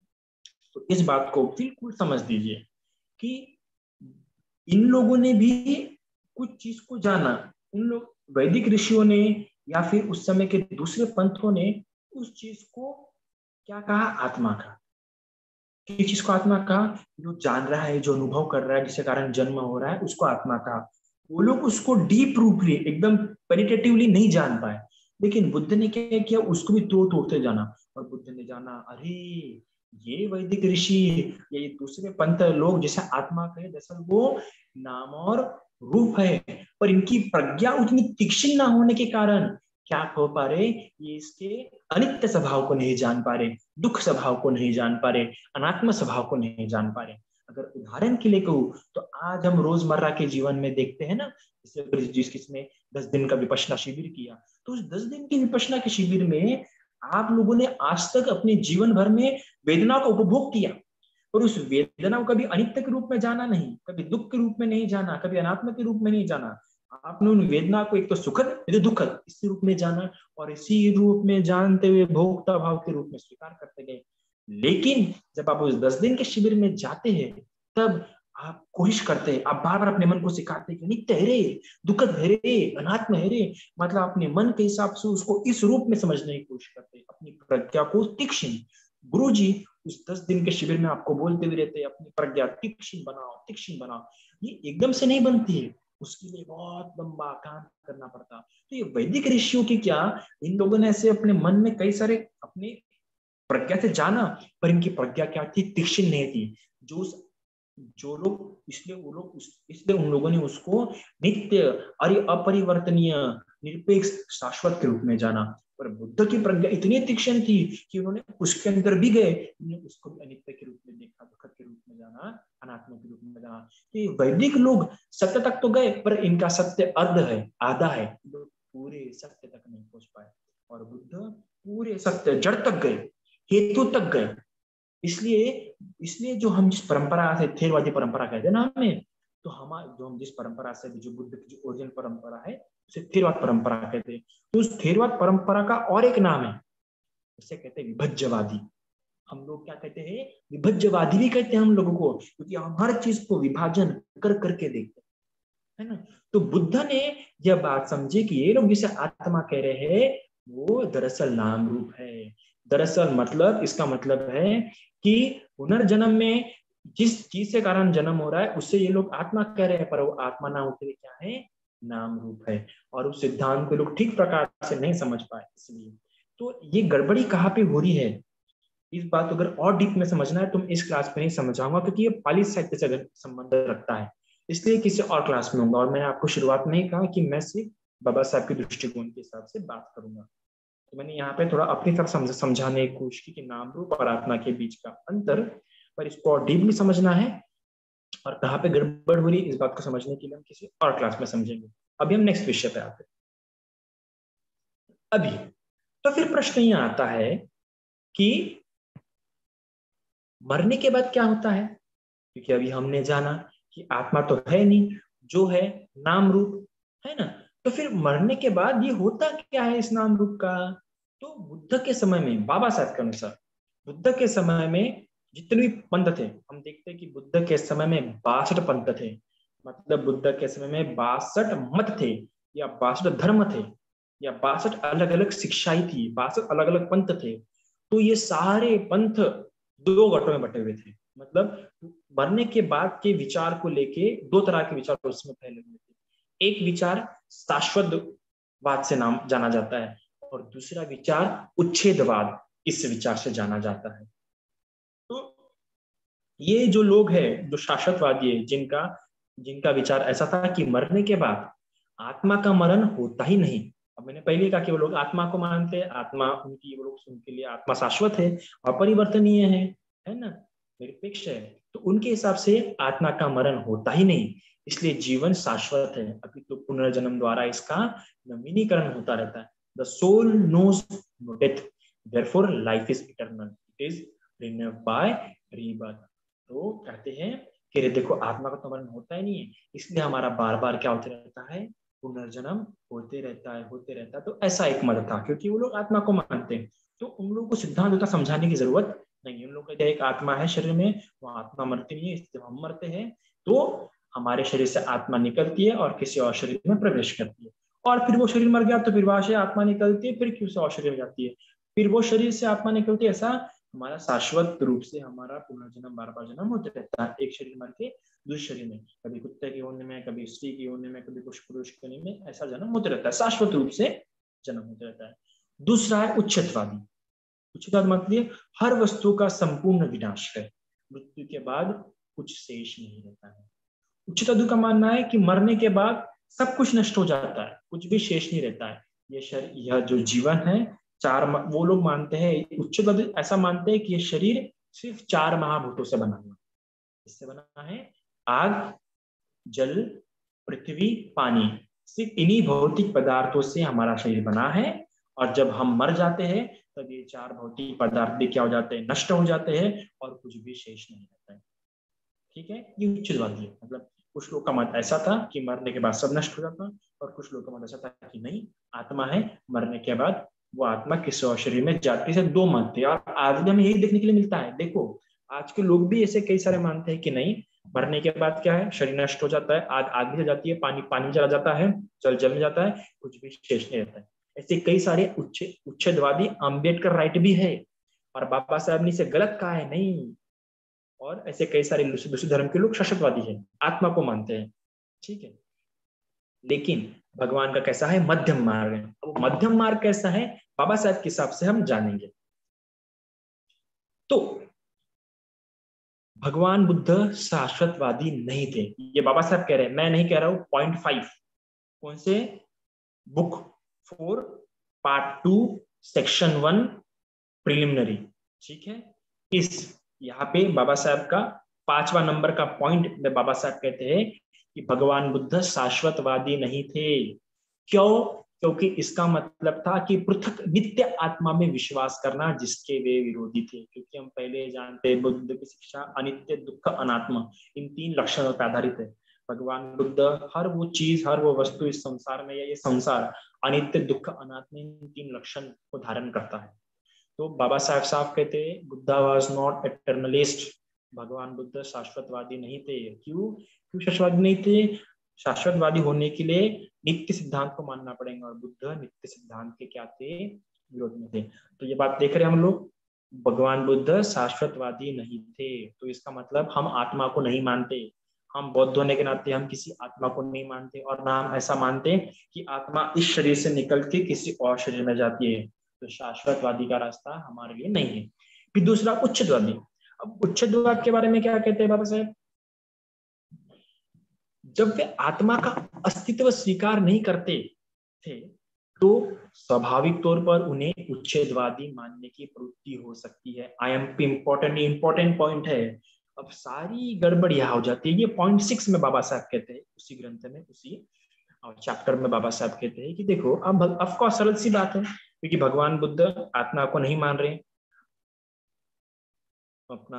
तो इस बात को बिल्कुल समझ दीजिए कि इन लोगों ने भी कुछ चीज को जाना। उन लोग, वैदिक ऋषियों ने या फिर उस समय के दूसरे पंथों ने उस चीज को क्या कहा? आत्मा का। किस चीज को आत्मा कहा? जो जान रहा है, जो अनुभव कर रहा है, जिसके कारण जन्म हो रहा है, उसको आत्मा कहा। वो लोग उसको डीप रूपली, एकदम पेनिटेटिवली नहीं जान पाए। लेकिन बुद्ध ने क्या किया? उसको भी तोड़ते जाना, और बुद्ध ने जाना, अरे ये वैदिक ऋषि या ये दूसरे पंथ लोग जैसे आत्मा कहे, दरअसल वो नाम और रूप है। पर इनकी प्रज्ञा उतनी तीक्ष्ण ना होने के कारण क्या हो पा रहे? ये इसके अनित्य स्वभाव को नहीं जान पा रहे, दुख स्वभाव को नहीं जान पा रहे, अनात्म स्वभाव को नहीं जान पा रहे। अगर उदाहरण के लिए कहूँ, तो आज हम रोजमर्रा के जीवन में देखते हैं ना, जिस किसने 10 दिन का विपश्यना शिविर किया, तो उस 10 दिन की विपश्यना के शिविर में आप लोगों ने आज तक अपने जीवन भर में वेदना का उपभोग किया, और उस वेदना को कभी अनित्य के रूप में जाना नहीं, कभी दुख के रूप में नहीं जाना, कभी अनात्म के रूप में नहीं जाना। आपने उन वेदना को एक तो सुखद, एक तो दुखद, इसी रूप में जाना, और इसी रूप में जानते हुए भोक्ता भाव के रूप में स्वीकार करते गए। लेकिन जब आप उस 10 दिन के शिविर में जाते हैं, तब आप कोशिश करते हैं, आप बार बार अपने मन को सिखाते हैं कि नित्य है रे, दुखद है रे, अनात्म है रे, मतलब अपने मन के हिसाब से उसको इस रूप में समझने की कोशिश करते हैं, अपनी प्रज्ञा को तीक्ष्ण। गुरु जी उस 10 दिन के शिविर में आपको बोलते हुए रहते हैं अपनी प्रज्ञा तीक्ष्ण बनाओ, तीक्ष्ण बनाओ। ये एकदम से नहीं बनती है, उसके लिए बहुत लंबा काम करना पड़ता। तो ये वैदिक ऋषियों की क्या, इन लोगों ने ऐसे अपने मन में कई सारे अपने प्रज्ञा से जाना, पर इनकी प्रज्ञा क्या थी, तीक्ष्ण नहीं थी। जो लोग, इसलिए वो लोग इसलिए उन लोगों ने उसको नित्य अपरिवर्तनीय निरपेक्ष शाश्वत के रूप में जाना। पर बुद्ध की प्रज्ञा इतनी तीक्ष्ण थी कि उन्होंने उसके अंदर भी गए, उन्होंने उसको भी अनित्य के रूप में देखा, दुखद के रूप में जाना, अनात्मा के रूप में जाना। कि वैदिक लोग सत्य तक तो गए, पर इनका सत्य अर्ध है, आधा है, लोग पूरे सत्य तक नहीं पहुंच पाए। और बुद्ध पूरे सत्य जड़ तक गए, हेतु तक गए। इसलिए इसलिए जो हम जिस परंपरा से, थेरवादी परंपरा कहते हैं ना हमें, तो जो हम जिस परंपरा से, जो बुद्ध की जो ओरिजिनल परंपरा है उसे थेरवाद परंपरा कहते हैं। तो उस थेरवाद परंपरा का और एक नाम है, उसे कहते हैं विभज्यवादी। हम लोग क्या कहते हैं, विभज्यवादी भी कहते हैं हम लोगों को, क्योंकि हम हर चीज को विभाजन कर करके देखते हैं, है ना। तो बुद्ध ने यह बात समझी कि ये लोग जिसे आत्मा कह रहे हैं वो दरअसल नाम रूप है। दरअसल मतलब, इसका मतलब है कि पुनर्जन्म में जिस चीज से कारण जन्म हो रहा है उससे ये लोग आत्मा कह रहे हैं, पर वो आत्मा ना होते हुए क्या है, नाम रूप है। और उस सिद्धांत को लोग ठीक प्रकार से नहीं समझ पाए, इसलिए तो ये गड़बड़ी कहाँ पे हो रही है। इस बात को अगर और डीप में समझना है तो मैं इस क्लास में नहीं समझाऊंगा, क्योंकि ये पाली साहित्य से संबंध रखता है, इसलिए किसी और क्लास में होगा। और मैंने आपको शुरुआत में ही कहा कि मैं सिर्फ बाबा साहब के दृष्टिकोण के हिसाब से बात करूंगा। तो मैंने यहाँ पे थोड़ा अपनी तरफ समझाने की कोशिश की कि नाम रूप और आत्मा के बीच का अंतर, पर इसको और डीपली समझना है और कहाँ पे गड़बड़ हो रही है इस बात को समझने के लिए हम किसी और क्लास में समझेंगे। अभी हम नेक्स्ट विषय पे आते हैं। अभी तो फिर प्रश्न ये आता है कि मरने के बाद क्या होता है, क्योंकि अभी हमने जाना कि आत्मा तो है नहीं, जो है नाम रूप, है ना। तो फिर मरने के बाद ये होता क्या है इस नाम रूप का। तो बुद्ध के समय में, बाबा साहब के अनुसार, बुद्ध के समय में जितने भी पंथ थे, हम देखते हैं कि बुद्ध के समय में 62 पंथ थे। मतलब बुद्ध के समय में 62 मत थे, या 62 धर्म थे, या 62 अलग अलग शिक्षाएं थी, 62 अलग अलग पंथ थे। तो ये सारे पंथ दो गठों में बटे हुए थे। मतलब मरने के बाद के विचार को लेके दो तरह के विचार उसमें फैले हुए थे। एक विचार शाश्वतवाद से नाम जाना जाता है, और दूसरा विचार उच्छेदवाद, इस विचार से जाना जाता है। तो ये जो लोग हैं, जो शाश्वतवादी है, जिनका जिनका विचार ऐसा था कि मरने के बाद आत्मा का मरण होता ही नहीं। अब मैंने पहले कहा कि वो लोग आत्मा को मानते हैं, आत्मा उनकी, वो लोग, उनके लिए आत्मा शाश्वत है, अपरिवर्तनीय है ना, निरपेक्ष है। तो उनके हिसाब से आत्मा का मरण होता ही नहीं, इसलिए जीवन शाश्वत है। अभी तो पुनर्जन्म द्वारा इसका नवीनीकरण होता रहता है। The soul knows no death, therefore life is eternal, it is renewed by rebirth. तो कहते हैं कि देखो आत्मा का तो मरण होता ही नहीं है, इसलिए हमारा बार बार क्या होते रहता है, पुनर्जन्म होते रहता है, होते रहता है। तो ऐसा एक मत था, क्योंकि वो लोग आत्मा को मानते हैं। तो उन लोगों को सिद्धांत उतना समझाने की जरूरत नहीं। उन लोगों का एक आत्मा है शरीर में, वो आत्मा मरती नहीं है, इसलिए हम मरते हैं तो हमारे शरीर से आत्मा निकलती है और किसी और शरीर में प्रवेश करती है, और फिर वो शरीर मर गया तो फिर वहां से आत्मा निकलती है, फिर किसी और शरीर में जाती है, फिर वो शरीर से आत्मा निकलती है। ऐसा हमारा शाश्वत रूप से हमारा पुनर्जन्म बार बार जन्म होते रहता है, एक शरीर मर के दूसरे शरीर में, कभी कुत्ते के होने में, कभी स्त्री के होने में, कभी कुछ पुरुष के होने में, ऐसा जन्म होते रहता है, शाश्वत रूप से जन्म होते रहता है। दूसरा है उच्छेदवादी। उच्छेदवाद मतलब हर वस्तु का संपूर्ण विनाश है, मृत्यु के बाद कुछ शेष नहीं रहता है। उच्छेदवादी का मानना है कि मरने के बाद सब कुछ नष्ट हो जाता है, कुछ भी शेष नहीं रहता है। यह जो जीवन है, वो लोग मानते हैं, उच्छेदवादी ऐसा मानते हैं कि ये शरीर सिर्फ 4 महाभूतों से बना हुआ। इससे बना है आग, जल, पृथ्वी, पानी। सिर्फ इन्हीं भौतिक पदार्थों से हमारा शरीर बना है, और जब हम मर जाते हैं तब ये 4 भौतिक पदार्थ भी क्या हो जाते हैं, नष्ट हो जाते हैं, और कुछ भी शेष नहीं रहता है। ठीक है, ये उच्छेदवादी है। मतलब कुछ लोग का मत ऐसा था कि मरने के बाद सब नष्ट हो जाता, और कुछ लोग का मत ऐसा था कि नहीं, आत्मा है, मरने के बाद वो आत्मा किसी और शरीर में जाती है। 2 मत थे, और आज भी हमें यही देखने के लिए मिलता है। देखो आज के लोग भी ऐसे कई सारे मानते हैं कि नहीं, मरने के बाद क्या है, शरीर नष्ट हो जाता है, आग आग में जल जाती है, पानी पानी में चला जाता है, जल जल में जाता है, कुछ भी शेष नहीं रहता है। ऐसे कई सारे उच्छेदवादी, अम्बेडकर राइट भी है, और बाबा साहब ने इसे गलत कहा है नहीं। और ऐसे कई सारे दूसरे धर्म के लोग शाश्वतवादी हैं, आत्मा को मानते हैं, ठीक है। लेकिन भगवान का कैसा है, मध्यम मार्ग है। अब मध्यम मार्ग कैसा है, बाबा साहब के हिसाब से हम जानेंगे। तो भगवान बुद्ध शाश्वतवादी नहीं थे, ये बाबा साहब कह रहे हैं, मैं नहीं कह रहा हूं। .5 कौन से, बुक 4 पार्ट 2 सेक्शन 1 प्रिलिमिनरी, ठीक है। इस यहाँ पे बाबा साहब का 5वां नंबर का पॉइंट में बाबा साहब कहते हैं कि भगवान बुद्ध शाश्वतवादी नहीं थे। क्यों? क्योंकि इसका मतलब था कि पृथक नित्य आत्मा में विश्वास करना, जिसके वे विरोधी थे। क्योंकि हम पहले जानते हैं बुद्ध की शिक्षा अनित्य, दुख, अनात्मा, इन 3 लक्षणों पर आधारित है। भगवान बुद्ध हर वो चीज, हर वो वस्तु इस संसार में, या ये संसार अनित्य, दुख, अनात्मा, इन 3 लक्षण को धारण करता है। तो बाबा साहब साहब कहते हैं बुद्धा वाज नॉट एटर्नलिस्ट, भगवान बुद्ध शाश्वतवादी नहीं थे। क्यों क्यों शाश्वतवादी नहीं थे? शाश्वतवादी होने के लिए नित्य सिद्धांत को मानना पड़ेगा, और बुद्ध नित्य सिद्धांत के क्या थे, विरोध में थे। तो ये बात देख रहे हैं हम लोग, भगवान बुद्ध शाश्वतवादी नहीं थे। तो इसका मतलब हम आत्मा को नहीं मानते, हम बौद्ध होने के नाते हम किसी आत्मा को नहीं मानते, और ना हम ऐसा मानते कि आत्मा इस शरीर से निकल के किसी और शरीर में जाती है। तो शाश्वतवादी का रास्ता हमारे लिए नहीं है। फिर दूसरा उच्छेदवादी। अब उच्छेदवाद के बारे में क्या कहते हैं बाबा साहब? जब वे आत्मा का अस्तित्व स्वीकार नहीं करते थे, तो स्वाभाविक तौर पर उन्हें उच्छेदवादी मानने की प्रवृत्ति हो सकती है। IMP इंपॉर्टेंट पॉइंट है। अब सारी गड़बड़ यहाँ हो जाती है। ये .6 में बाबा साहब कहते हैं, उसी ग्रंथ में, उसी चैप्टर में बाबा साहब कहते हैं कि देखो, अब ऑफकोर्स सरल सी बात है, क्योंकि भगवान बुद्ध आत्मा को नहीं मान रहे, अपना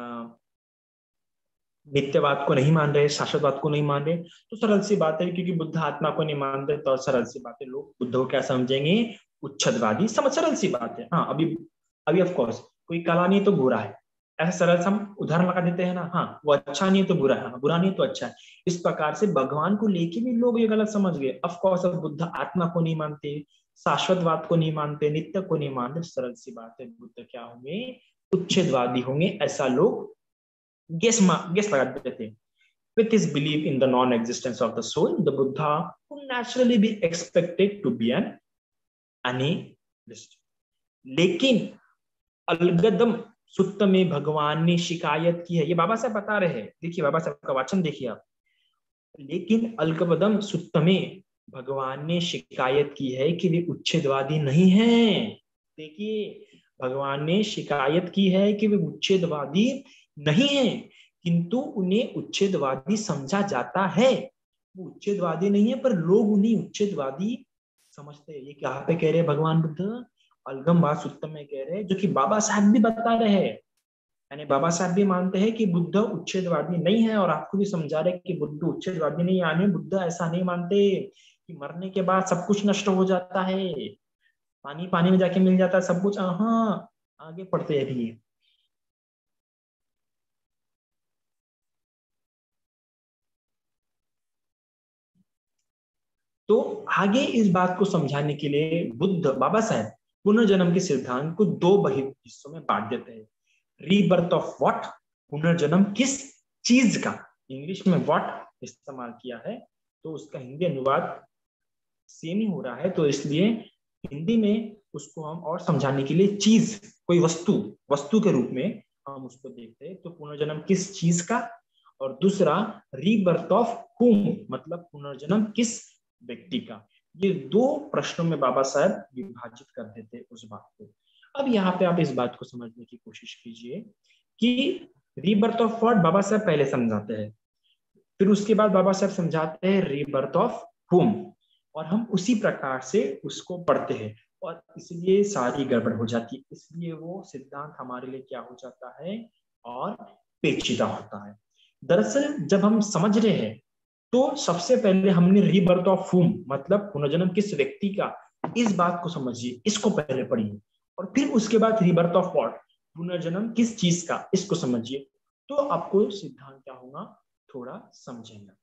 नित्यवाद को नहीं मान रहे, शाश्वतवाद को नहीं मान रहे, तो सरल सी बात है, क्योंकि बुद्ध आत्मा को नहीं मान रहे, तो सरल सी बात है, लोग बुद्ध को क्या समझेंगे, उच्छेदवादी। समझ, सरल सी बात है। हाँ, अभी अभी ऑफ कोर्स कोई काला नहीं तो बुरा है, ऐसा सरल से हम उदाहरण लगा देते हैं ना। हाँ, वो अच्छा नहीं है तो बुरा है, हाँ, बुरा नहीं तो अच्छा है। इस प्रकार से भगवान को लेके भी लोग ये गलत समझ गए। ऑफ कोर्स अब बुद्ध आत्मा को नहीं मानते, शाश्वतवाद को नहीं मानते, नित्य को नहीं मानते, सरल सी बात है, बुद्ध क्या होंगे, उच्छेदवादी होंगे, ऐसा लोग गेस लगा देते थे। With his belief in the non-existence of the soul, the Buddha would naturally be expected to be an annihilist. लेकिन अलगदम सुत्त में भगवान ने शिकायत की है, ये बाबा साहब बता रहे हैं, देखिए बाबा साहब का वाचन देखिए आप। लेकिन अलगदम सुत्त में भगवान ने शिकायत की है कि वे उच्छेदवादी नहीं हैं। देखिए, भगवान ने शिकायत की है कि वे उच्छेदवादी नहीं है, किंतु उन्हें उच्छेदवादी समझा जाता है। वो उच्छेदवादी नहीं है, पर लोग उन्हें उच्छेदवादी समझते हैं। ये क्या पे कह रहे हैं भगवान बुद्ध? अलगम बात सुत्तम में कह रहे हैं, जो कि बाबा साहब भी बता रहे हैं। यानी बाबा साहब भी मानते हैं कि बुद्ध उच्छेदवादी नहीं है, और आपको भी समझा रहे कि बुद्ध उच्छेदवादी नहीं, यानी बुद्ध ऐसा नहीं मानते कि मरने के बाद सब कुछ नष्ट हो जाता है, पानी पानी में जाके मिल जाता है सब कुछ। हाँ, आगे पढ़ते हैं अभी। तो आगे इस बात को समझाने के लिए बुद्ध, बाबा साहब पुनर्जन्म के सिद्धांत को 2 हिस्सों में बांट देते हैं। रीबर्थ ऑफ व्हाट, पुनर्जन्म किस चीज का, इंग्लिश में व्हाट इस्तेमाल किया है, तो उसका हिंदी अनुवाद सेम ही हो रहा है, तो इसलिए हिंदी में उसको हम और समझाने के लिए चीज, कोई वस्तु के रूप में हम उसको देखते हैं। तो पुनर्जन्म किस चीज का, और दूसरा रीबर्थ ऑफ हुम, मतलब पुनर्जन्म किस व्यक्ति का। ये 2 प्रश्नों में बाबा साहब विभाजित कर देते उस बात को। अब यहाँ पे आप इस बात को समझने की कोशिश कीजिए कि रीबर्थ ऑफ व्हाट बाबा साहब पहले समझाते हैं, फिर उसके बाद बाबा साहब समझाते हैं रीबर्थ ऑफ हुम, और हम उसी प्रकार से उसको पढ़ते हैं, और इसलिए सारी गड़बड़ हो जाती है। इसलिए वो सिद्धांत हमारे लिए क्या हो जाता है, और पेचीदा होता है। दरअसल जब हम समझ रहे हैं, तो सबसे पहले हमने रीबर्थ ऑफ हुम, मतलब पुनर्जन्म किस व्यक्ति का, इस बात को समझिए, इसको पहले पढ़िए, और फिर उसके बाद रीबर्थ ऑफ व्हाट, पुनर्जन्म किस चीज का, इसको समझिए। तो आपको सिद्धांत क्या होगा, थोड़ा समझेंगे,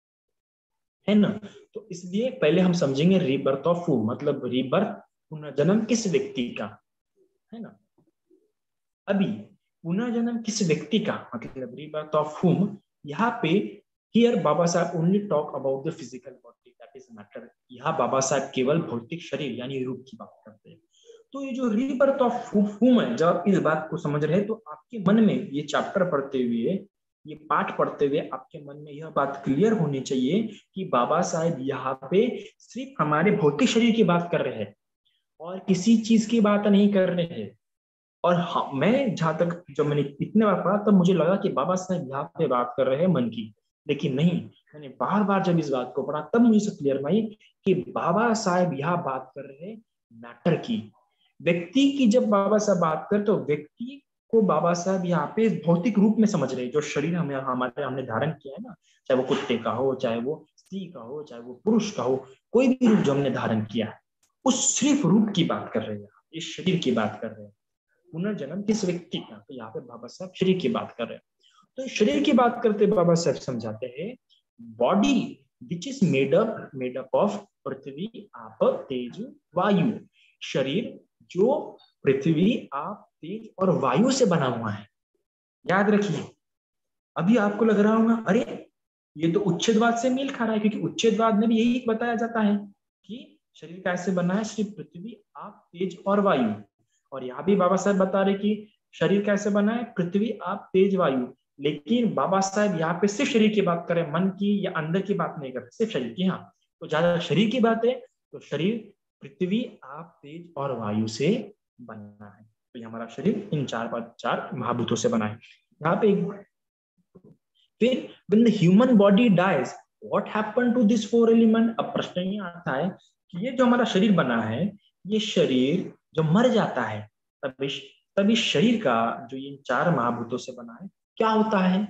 है ना। तो इसलिए पहले हम समझेंगे रीबर्थ ऑफ हू, मतलब रीबर्थ पुनर्जन्म किस व्यक्ति का, है ना। अभी पुनर्जन्म किस व्यक्ति का मतलब रीबर्थ ऑफ हुम, यहाँ पे here Baba Sahab only talk about the physical body that is matter. यहाँ बाबा साहब केवल भौतिक शरीर यानी रूप की बात करते हैं। तो ये जो रीबर्थ ऑफ हुम है, जब आप इस बात को समझ रहे हैं तो आपके मन में ये चैप्टर पढ़ते हुए, ये पाठ पढ़ते हुए आपके मन में यह बात क्लियर होनी चाहिए कि बाबा साहब यहाँ पे सिर्फ हमारे भौतिक शरीर की बात कर रहे हैं और किसी चीज की बात नहीं कर रहे हैं। और हाँ, मैं जहां तक जब मैंने इतने बार पढ़ा तब मुझे लगा कि बाबा साहब यहाँ पे बात कर रहे हैं मन की, लेकिन नहीं। मैंने बार बार जब इस बात को पढ़ा तब मुझे से क्लियर हुई कि बाबा साहब यहाँ बात कर रहे हैं मैटर की, व्यक्ति की। जब बाबा साहब बात कर तो व्यक्ति को बाबा साहब यहाँ पे भौतिक रूप में समझ रहे हैं, जो शरीर हमें हमारे हमने धारण किया है ना, चाहे वो कुत्ते का हो, चाहे वो स्त्री का हो, चाहे वो पुरुष का हो, कोई भी रूप जो हमने धारण किया है, उस सिर्फ रूप की बात कर रहे हैं, इस शरीर की बात कर रहे हैं। पुनर्जन्म किस व्यक्ति का, तो यहाँ पे बाबा साहब शरीर की बात कर रहे हैं। तो शरीर की बात करते बाबा साहब समझाते हैं body which is made up of पृथ्वी आप तेज वायु। शरीर जो पृथ्वी आप तेज और वायु से बना हुआ है। याद रखिए, अभी आपको लग रहा होगा अरे ये तो उच्छेदवाद से मेल खा रहा है, क्योंकि उच्छेदवाद में भी यही बताया जाता है कि शरीर कैसे बना है, सिर्फ पृथ्वी आप तेज और वायु। और यहाँ भी बाबा साहब बता रहे कि शरीर कैसे बना है, पृथ्वी आप तेज वायु। लेकिन बाबा साहब यहाँ पे सिर्फ शरीर की बात करें, मन की या अंदर की बात नहीं करते, सिर्फ शरीर की। हाँ, तो ज्यादा शरीर की बात है तो शरीर पृथ्वी आप तेज और वायु से बना है। तो ये हमारा शरीर इन चार महाभूतों से बना है। यहाँ पे फिर when the human body dies what happened to this four element। अब प्रश्न ये आता है कि ये जो हमारा शरीर बना है, ये शरीर जो मर जाता है तब इस शरीर का जो ये चार महाभूतों से बना है क्या होता है।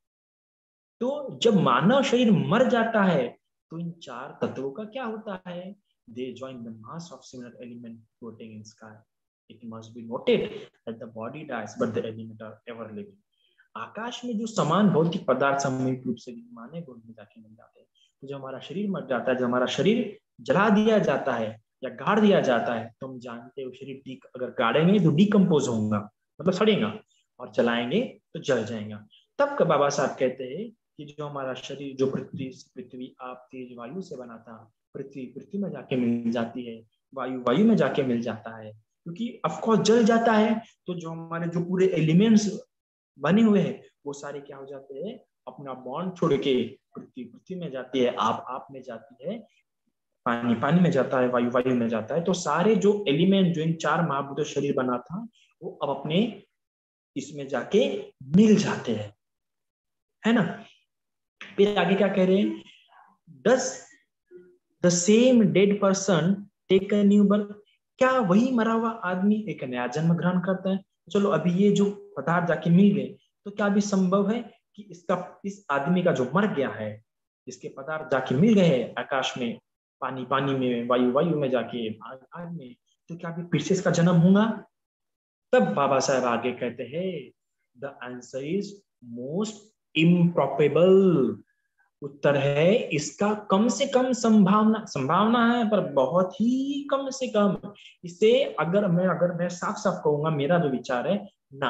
तो जब मानव शरीर मर जाता है तो इन चार तत्वों का क्या होता है, दे join the mass of similar element floating in sky। It must be noted that the body dies but the element are ever living। आकाश में जो समान भौतिक पदार्थ सामूहिक रूप से विद्यमान है वो में जाके मिल जाते हैं। तो जब हमारा शरीर मर जाता है, जब हमारा शरीर जला दिया जाता है या गाड़ दिया जाता है, तो हम जानते हैं वो शरीर अगर गाड़ेंगे तो डिकम्पोज होगा, मतलब सड़ेगा, और जलाएंगे तो जल जाएगा। तब बाबा साहब कहते हैं कि जो हमारा शरीर जो पृथ्वी आप तेज वायु से बना था, पृथ्वी पृथ्वी में जाके मिल जाती है, वायु वायु में जाके मिल जाता है, क्योंकि ऑफकोर्स जल जाता है। तो जो हमारे जो पूरे एलिमेंट्स बने हुए हैं वो सारे क्या हो जाते हैं, अपना बॉन्ड छोड़ के पृथ्वी पृथ्वी में जाती है, आप में जाती है, पानी पानी में जाता है, वायु वायु में जाता है। तो सारे जो एलिमेंट जो इन चार महाभूतों शरीर बना था वो अब अपने इसमें जाके मिल जाते हैं, है ना। फिर आगे क्या कह रहे हैं, does the same dead person take a new birth. क्या वही मरा हुआ आदमी एक नया जन्म ग्रहण करता है। चलो अभी ये जो पदार्थ जाके मिल गए तो क्या अभी संभव है कि इस आदमी का जो मर गया है, इसके पदार्थ जाके मिल गए हैं आकाश में, पानी पानी में, वायु वायु में, जाके आग आग में, तो क्या अभी फिर से इसका जन्म होगा। तब बाबा साहब आगे कहते हैं the answer is most improbable. उत्तर है इसका कम से कम संभावना, संभावना है पर बहुत ही कम से कम। इसे अगर मैं साफ साफ कहूंगा, मेरा जो विचार है ना,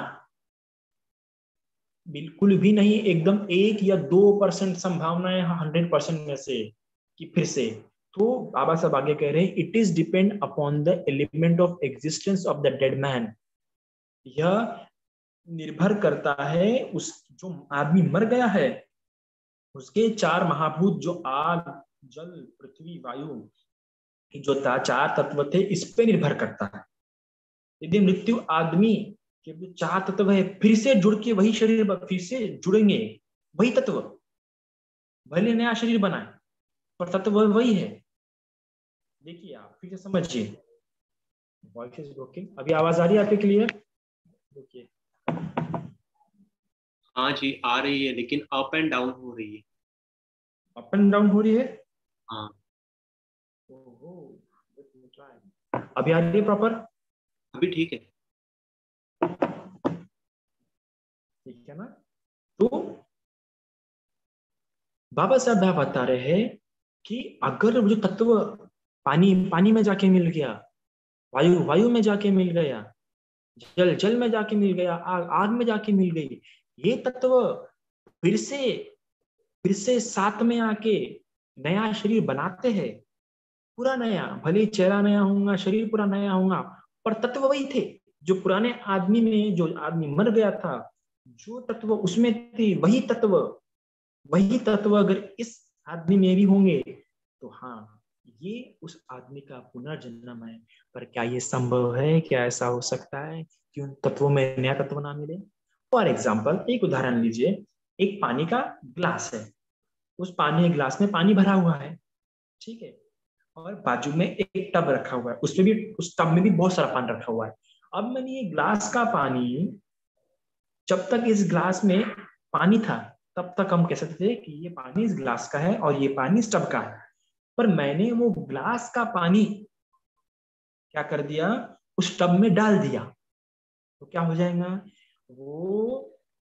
बिल्कुल भी नहीं, एकदम 1 या 2% संभावना है 100% में से कि फिर से। तो बाबा साहब आगे कह रहे हैं it is depend upon the element of existence of the dead man. यह निर्भर करता है उस जो आदमी मर गया है उसके चार महाभूत जो आग जल पृथ्वी वायु जो चार तत्व थे इस पे निर्भर करता है। यदि मृत्यु आदमी के जो चार तत्व है फिर से जुड़ के वही शरीर फिर से जुड़ेंगे, वही तत्व, भले नया शरीर बनाए पर तत्व वही है। देखिए आप फिर से समझिए, वॉइस इज ब्रोकिंग। अभी आवाज आ रही है आपके क्लियर? देखिए हाँ जी आ रही है, लेकिन अप एंड डाउन हो रही है। अप एंड डाउन हो रही है? हाँ ओहो, अभी आ रही है प्रॉपर? अभी ठीक है। ठीक है ना। तो बाबा साहब बता रहे हैं कि अगर जो तत्व पानी पानी में जाके मिल गया, वायु वायु में जाके मिल गया, जल जल में जाके मिल गया, आग आग में जाके मिल गई, ये तत्व फिर से साथ में आके नया शरीर बनाते हैं, पूरा नया, भले ही चेहरा नया होगा, शरीर पूरा नया होगा, पर तत्व वही थे जो पुराने आदमी में, जो आदमी मर गया था, जो तत्व उसमें थे वही तत्व अगर इस आदमी में भी होंगे तो हाँ, ये उस आदमी का पुनर्जन्म है। पर क्या ये संभव है? क्या ऐसा हो सकता है कि उन तत्वों में नया तत्व ना मिले? फॉर एग्जाम्पल, एक उदाहरण लीजिए, एक पानी का ग्लास है, उस पानी ग्लास में पानी भरा हुआ है, ठीक है, और बाजू में एक टब रखा हुआ है, उसमें भी, उस टब में भी बहुत सारा पानी रखा हुआ है। अब मैंने ये ग्लास का पानी, जब तक इस ग्लास में पानी था तब तक हम कह सकते थे कि ये पानी इस ग्लास का है और ये पानी इस टब का है। पर मैंने वो ग्लास का पानी क्या कर दिया, उस टब में डाल दिया, तो क्या हो जाएगा वो,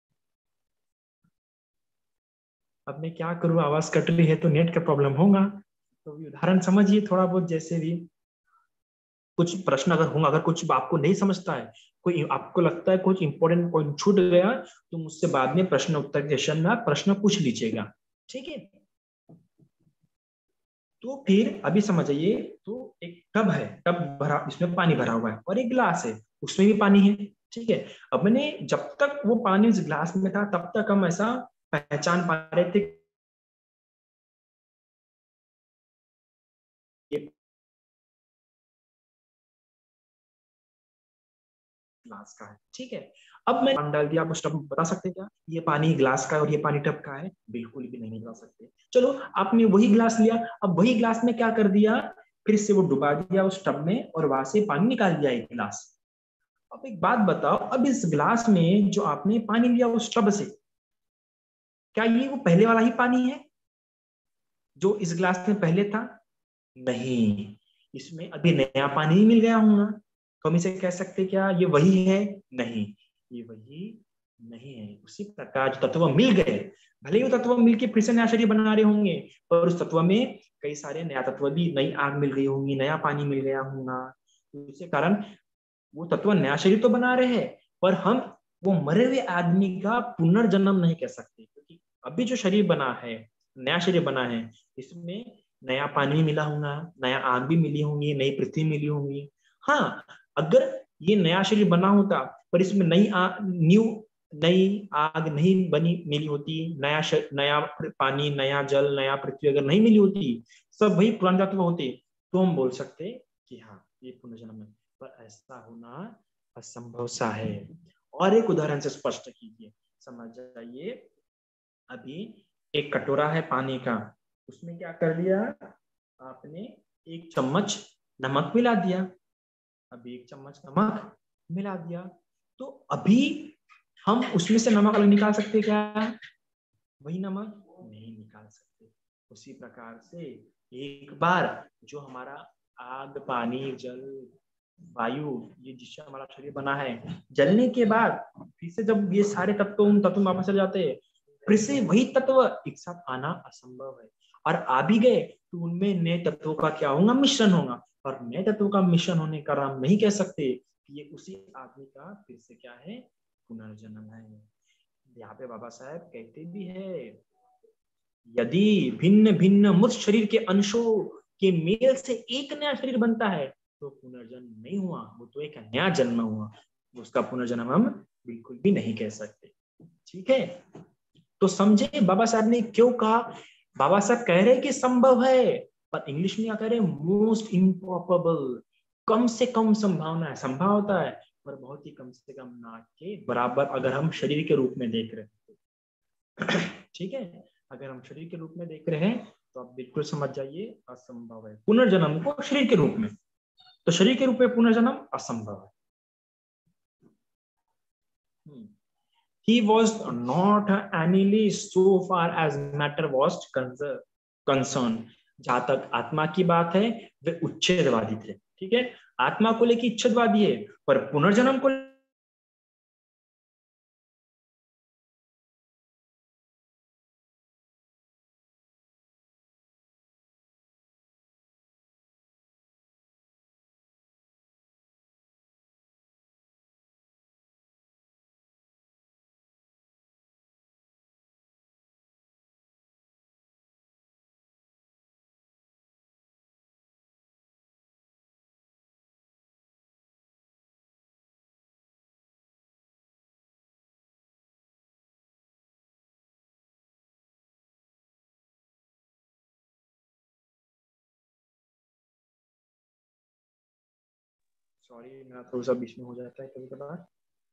अब मैं क्या करूं, आवाज कट रही है तो नेट का प्रॉब्लम होगा, तो उदाहरण समझिए थोड़ा बहुत, जैसे भी कुछ प्रश्न अगर होगा, अगर कुछ आपको नहीं समझता है, कोई आपको लगता है कुछ इंपॉर्टेंट पॉइंट छूट गया, तो मुझसे बाद में प्रश्न उत्तर सेशन में आप प्रश्न पूछ लीजिएगा, ठीक है। तो फिर अभी समझिए, तो एक टब है, टब भरा, इसमें पानी भरा हुआ है, और एक गिलास है, उसमें भी पानी है, ठीक है। अब मैंने, जब तक वो पानी उस गिलास में था तब तक हम ऐसा पहचान पा रहे थे कि ग्लास का है, ठीक है। अब मैंने पानी डाल दिया, आप उस टब में बता सकते हैं क्या ये पानी ग्लास का है और ये पानी टब का है? बिल्कुल भी नहीं बता सकते। चलो, आपने वही ग्लास लिया, अब वही ग्लास में क्या कर दिया, फिर से वो डुबा दिया उस टब में और वहां से पानी निकाल दिया एक गिलास। अब एक बात बताओ, अब इस गिलास में जो आपने पानी लिया उस टब से, क्या ये वो पहले वाला ही पानी है जो इस गिलास में पहले था? नहीं, इसमें अभी नया पानी ही मिल गया होगा, तो हम इसे कह सकते क्या ये वही है? नहीं, ये वही नहीं है। उसी प्रकार जो तत्व मिल गए, भले ही वो तत्व मिलके फिर से नया शरीर बना रहे होंगे, पर उस तत्व में कई सारे नया तत्व भी, नई आग मिल गई होंगी, नया पानी मिल गया होगा, तो इसी कारण वो तत्व नया शरीर तो बना रहे हैं, पर हम वो मरे हुए आदमी का पुनर्जन्म नहीं कह सकते, क्योंकि अभी जो शरीर बना है, नया शरीर बना है, इसमें नया पानी मिला होगा, नया आग भी मिली होंगी, नई पृथ्वी मिली होंगी। हाँ, अगर ये नया शरीर बना होता पर इसमें नई आग नहीं बनी मिली होती, नया पानी, नया जल, नया पृथ्वी अगर नहीं मिली होती, सब वही पुराने तत्व होते, तो हम बोल सकते कि हाँ ये पुनर्जन्म है। पर ऐसा होना असंभव सा है। और एक उदाहरण से स्पष्ट कीजिए, समझ जाइए। अभी एक कटोरा है पानी का, उसमें क्या कर दिया आपने, एक चम्मच नमक मिला दिया, अभी एक चम्मच नमक मिला दिया, तो अभी हम उसमें से नमक अलग निकाल सकते क्या? वही नमक नहीं निकाल सकते। उसी प्रकार से एक बार जो हमारा आग, पानी, जल, वायु, ये जिससे हमारा शरीर बना है, जलने के बाद फिर से जब ये सारे तत्व उन तत्व में वापस चले जाते हैं, फिर से वही तत्व एक साथ आना असंभव है। और आ भी गए तो उनमें नए तत्वों का क्या होगा, मिश्रण होगा, और नए तत्वों का मिश्रण होने का हम नहीं कह सकते कि ये उसी आदमी का फिर से क्या है, पुनर्जन्म है। यहाँ पे बाबा साहब कहते भी है, यदि भिन्न भिन्न मूर्त शरीर के अंशों के मेल से एक नया शरीर बनता है तो पुनर्जन्म नहीं हुआ, वो तो एक नया जन्म हुआ, उसका पुनर्जन्म हम बिल्कुल भी नहीं कह सकते, ठीक है। तो समझे बाबा साहब ने क्यों कहा, बाबा साहब कह रहे कि संभव है, पर इंग्लिश में क्या कह रहे, मोस्ट इम्प्रॉबेबल, कम से कम संभावना है, संभव होता है पर बहुत ही कम से कम, ना के बराबर अगर हम शरीर के रूप में देख रहे हैं, ठीक है। अगर हम शरीर के रूप में देख रहे हैं तो आप बिल्कुल समझ जाइए असंभव है पुनर्जन्म को शरीर के रूप में, तो शरीर के रूप में पुनर्जन्म असंभव है। He was not annihilist so far as matter was concerned. जहां तक आत्मा की बात है वे उच्छेदवादी थे, ठीक है, आत्मा को लेकर उच्छेदवादी है, पर पुनर्जन्म को सॉरी, मेरा थोड़ा सा बीच में हो जाता है कभी कभार।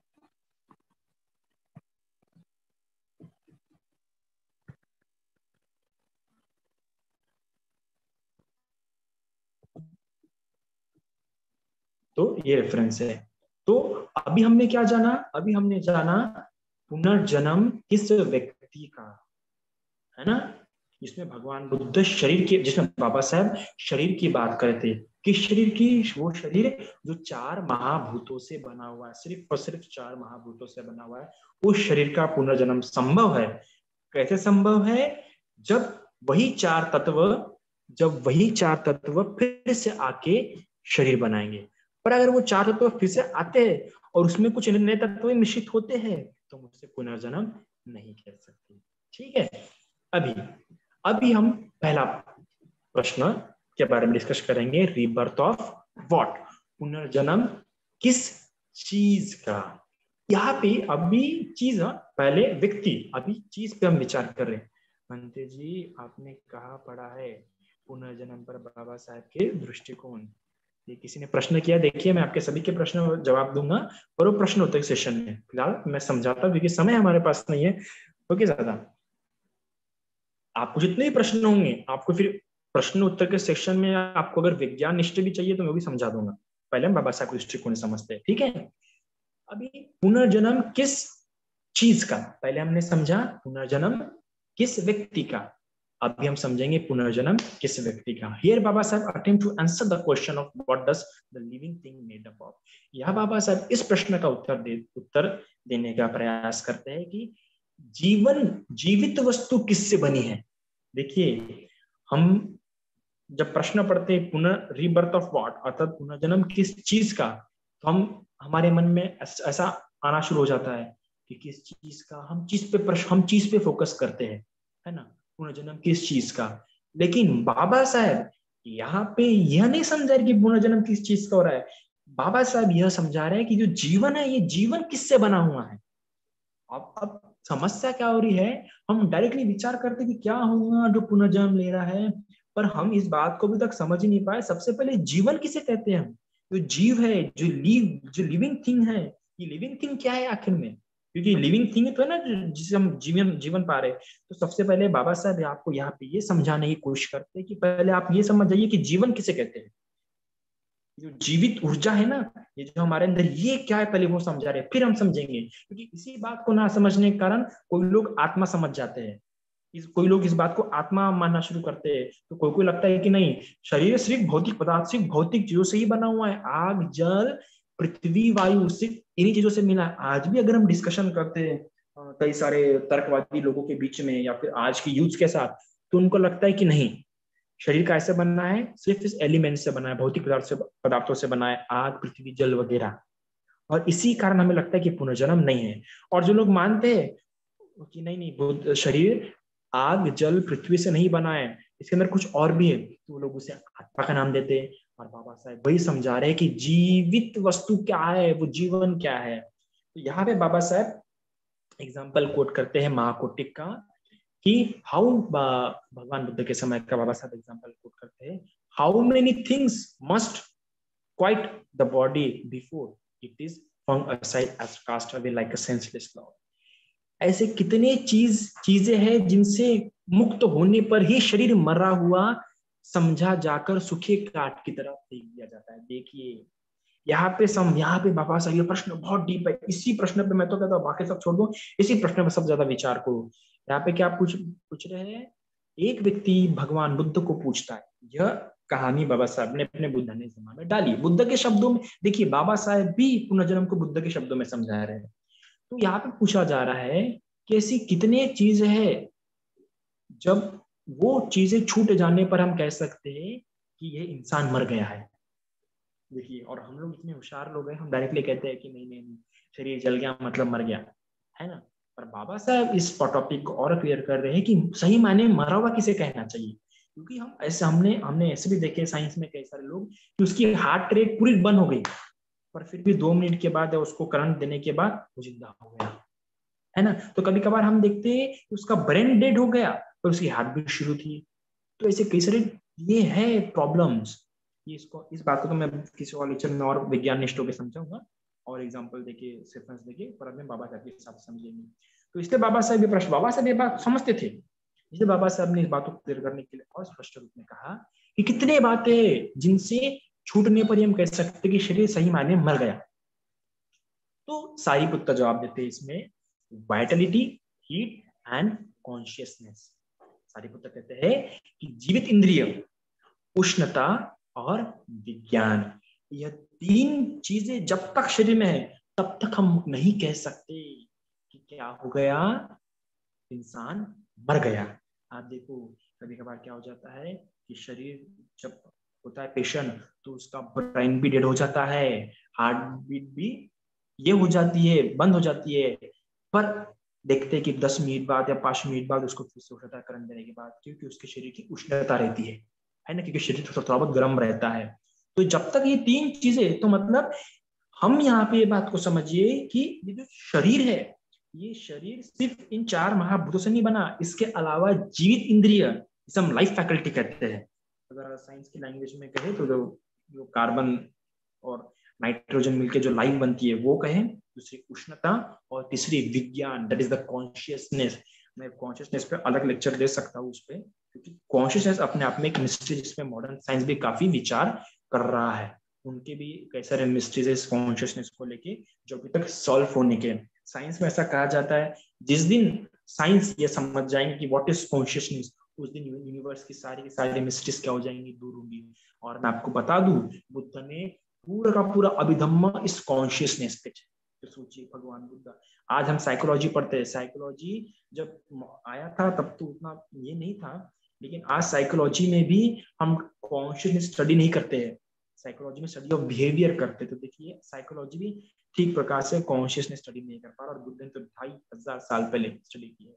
तो ये रेफरेंस है। तो अभी हमने क्या जाना? अभी हमने जाना पुनर्जन्म किस व्यक्ति का, है ना। इसमें भगवान बुद्ध शरीर के, जिसमें बाबा साहब शरीर की बात करते, किस शरीर की? वो शरीर जो 4 महाभूतों से बना हुआ है, सिर्फ और सिर्फ 4 महाभूतों से बना हुआ है। उस शरीर का पुनर्जन्म संभव है। कैसे संभव है? जब वही 4 तत्व, जब वही 4 तत्व फिर से आके शरीर बनाएंगे। पर अगर वो 4 तत्व फिर से आते हैं और उसमें कुछ नए तत्व मिश्रित होते हैं तो मुझसे पुनर्जन्म नहीं कह सकते। ठीक है। अभी अभी हम पहला प्रश्न के बारे में डिस्कस करेंगे, रीबर्थ ऑफ व्हाट, पुनर्जन्म किस चीज का। यहाँ पे अभी चीज, पहले व्यक्ति, अभी चीज पे हम विचार कर रहे हैं। मनते जी, आपने कहा पढ़ा है पुनर्जन्म पर बाबा साहब के दृष्टिकोण? ये किसी ने प्रश्न किया? देखिए, मैं आपके सभी के प्रश्न जवाब दूंगा और वो प्रश्न उत्तर सेशन में। फिलहाल मैं समझाता हूँ क्योंकि समय हमारे पास नहीं है। ओके, ज्यादा आपको जितने भी प्रश्न होंगे, आपको फिर प्रश्न उत्तर के सेक्शन में आपको अगर विज्ञान निष्ठ भी चाहिए तो मैं भी समझा दूंगा। पहले हम बाबा साहब के दृष्टिकोण समझते हैं, ठीक है। अभी पुनर्जन्म किस चीज का, पहले हमने समझा पुनर्जन्म किस व्यक्ति का, अभी हम समझेंगे पुनर्जन्म किस व्यक्ति का। Here Baba Sahab attempt to answer the question of what does the living thing made up of. यह बाबा साहब इस प्रश्न का उत्तर देने का प्रयास करते हैं कि जीवित वस्तु किससे बनी है। देखिए, हम जब प्रश्न पढ़ते हैं पुनः रीबर्थ ऑफ व्हाट, अर्थात पुनर्जन्म किस चीज का, तो हमारे मन में ऐसा आना शुरू हो जाता है कि किस चीज का, हम चीज पे फोकस करते हैं, है ना, पुनर्जन्म किस चीज का। लेकिन बाबा साहब यहाँ पे यह नहीं समझा रहे कि पुनर्जन्म किस चीज का हो रहा है। बाबा साहब यह समझा रहे हैं कि जो जीवन है, ये जीवन किससे बना हुआ है। अब समस्या क्या हो रही है, हम डायरेक्टली विचार करते कि क्या होगा जो पुनर्जन्म ले रहा है, पर हम इस बात को अभी तक समझ ही नहीं पाए। सबसे पहले जीवन किसे कहते हैं हम? जो जीव है, जो लिविंग थिंग है, ये लिविंग थिंग क्या है आखिर में? क्योंकि लिविंग थिंग तो है ना जिसे हम जीवन जीवन पा रहे। तो सबसे पहले बाबा साहब आपको यहाँ पे ये समझाने की कोशिश करते हैं कि पहले आप ये समझ जाइए कि जीवन किसे कहते हैं। जो जीवित ऊर्जा है ना, ये जो हमारे अंदर, ये क्या है पहले वो समझा रहे हैं, फिर हम समझेंगे। क्योंकि इसी बात को ना समझने के कारण कोई लोग आत्मा समझ जाते हैं, कोई लोग इस बात को आत्मा मानना शुरू करते हैं। तो कोई लगता है कि नहीं, शरीर सिर्फ भौतिक पदार्थ, सिर्फ भौतिक चीजों से ही बना हुआ है, आग जल पृथ्वी वायु सिर्फ इन्हीं चीजों से मिला है। आज भी अगर हम डिस्कशन करते हैं कई सारे तर्कवादी लोगों के बीच में या फिर आज की यूथ के साथ, तो उनको लगता है कि नहीं, शरीर का ऐसे बनना है, सिर्फ इस एलिमेंट से बना है, भौतिक पदार्थों से बना है, आग पृथ्वी जल वगैरह। और इसी कारण हमें लगता है कि पुनर्जन्म नहीं है। और जो लोग मानते हैं कि नहीं नहीं, शरीर आग जल पृथ्वी से नहीं बना है, इसके अंदर कुछ और भी है, तो वो लोग उसे आत्मा का नाम देते हैं। और बाबा साहब वही समझा रहे हैं कि जीवित वस्तु क्या है, वो जीवन क्या है। तो यहाँ पे बाबा साहब एग्जाम्पल कोट करते हैं महाकोटिक का, कि हाउ, भगवान बुद्ध के समय का बाबा साहब एग्जाम्पल कोट करते हैं, how many things must quit the body before it is flung aside as cast away like a senseless cloud। ऐसे कितने चीजें हैं जिनसे मुक्त होने पर ही शरीर मरा हुआ समझा जाकर सूखे काठ की तरह फेंक दिया जाता है। देखिए, यहाँ पे बाबा साहब, ये प्रश्न बहुत डीप है। इसी प्रश्न पे मैं तो कहता हूँ बाकी सब छोड़ दो, इसी प्रश्न पे सबसे ज्यादा विचार करो। यहाँ पे क्या पूछ रहे हैं? एक व्यक्ति भगवान बुद्ध को पूछता है, यह कहानी बाबा साहब ने अपने बुद्धने जमाने में डाली, बुद्ध के शब्दों में। देखिए, बाबा साहब भी पुनर्जन्म को बुद्ध के शब्दों में समझा रहे हैं। तो यहाँ पे पूछा जा रहा है कि ऐसी कितने चीज है जब वो चीजें छूट जाने पर हम कह सकते हैं कि यह इंसान मर गया है। देखिए, और हम लोग इतने होशियार लोग हैं, हम डायरेक्टली कहते हैं कि नहीं नहीं, शरीर जल गया मतलब मर गया, है ना। पर बाबा साहब इस टॉपिक को और क्लियर कर रहे हैं कि सही मायने मरा हुआ किसे कहना चाहिए। क्योंकि हम ऐसे हमने ऐसे भी देखे साइंस में कई सारे लोग कि उसकी हार्ट रेट पूरी बंद हो गई, पर फिर भी 2 मिनट के बाद उसको करंट देने के बाद वो जिंदा हो गया, है ना। तो कभी कभार हम देखते हैं कि उसका ब्रेन डेड हो गया पर उसकी हार्ट बीट शुरू थी। तो ऐसे कई सारे ये है प्रॉब्लम्स। ये इसको, इस बात को तो मैं किसी और लेक्चर में और विज्ञान निष्ठ होकर समझाऊंगा और एग्जाम्पल देके रेफरेंस देके, पर में बाबा साहब के हिसाब से समझेंगे। तो इसलिए बाबा साहब ये प्रश्न, बाबा साहब ये बात समझते थे, इसलिए बाबा साहब ने इस बात को क्लियर करने के लिए और स्पष्ट रूप में कहा कि कितने बातें जिनसे छूटने पर हम कह सकते कि शरीर सही मायने में मर गया। तो सारीपुत्र जवाब देते हैं इसमें, vitality, heat and consciousness. Sariputra कहते हैं कि जीवित इंद्रिय, उष्णता और विज्ञान, यह तीन चीजें जब तक शरीर में है तब तक हम नहीं कह सकते कि क्या हो गया, इंसान मर गया। आप देखो कभी कभार क्या हो जाता है कि शरीर जब होता है पेशेंट तो उसका ब्रेन भी डेड हो जाता है, हार्ट बीट भी ये हो जाती है, बंद हो जाती है, पर देखते हैं कि 10 मिनट बाद या 5 मिनट बाद उसको फिर से उठाता है करंट देने के बाद, क्योंकि उसके शरीर की उष्णता रहती है ना, क्योंकि शरीर थोड़ा बहुत गर्म रहता है। तो जब तक ये तीन चीजें, तो मतलब हम यहाँ पे ये बात को समझिए कि ये जो शरीर है, ये शरीर सिर्फ इन 4 महाभूतों से नहीं बना, इसके अलावा जीवित इंद्रिय, इसे हम लाइफ फैकल्टी कहते हैं। अगर साइंस की लैंग्वेज में कहें तो जो कार्बन और नाइट्रोजन मिलकर जो लाइफ बनती है वो कहें, दूसरी उष्णता और तीसरी विज्ञान, दैट इज द कॉन्शियसनेस। मैं कॉन्शियसनेस पे अलग लेक्चर दे सकता हूँ उस पर, क्योंकि कॉन्शियसनेस अपने आप में एक मिस्ट्री जिसमें मॉडर्न साइंस भी काफी विचार कर रहा है। उनके भी कई सारे मिस्ट्रीज है इस कॉन्शियसनेस को लेके जो अभी तक सॉल्व होने के। साइंस में ऐसा कहा जाता है जिस दिन साइंस ये समझ जाएंगे कि व्हाट इज कॉन्शियसनेस, उस दिन यूनिवर्स की सारी मिस्ट्रीज क्या हो जाएंगी, दूर होंगी। और मैं आपको बता दूं, बुद्ध ने पूरा का पूरा अभिधम्म इस कॉन्शियसनेस पे। तो सोचिए भगवान बुद्ध, आज हम साइकोलॉजी पढ़ते हैं, साइकोलॉजी जब आया था तब तो उतना ये नहीं था, लेकिन आज साइकोलॉजी में भी हम कॉन्शियसनेस स्टडी नहीं करते हैं, साइकोलॉजी में स्टडी ऑफ बिहेवियर करते। तो देखिए साइकोलॉजी भी ठीक प्रकार से कॉन्शियसनेस स्टडी नहीं कर पा रहा, और बुद्ध ने तो 2500 साल पहले स्टडी की है।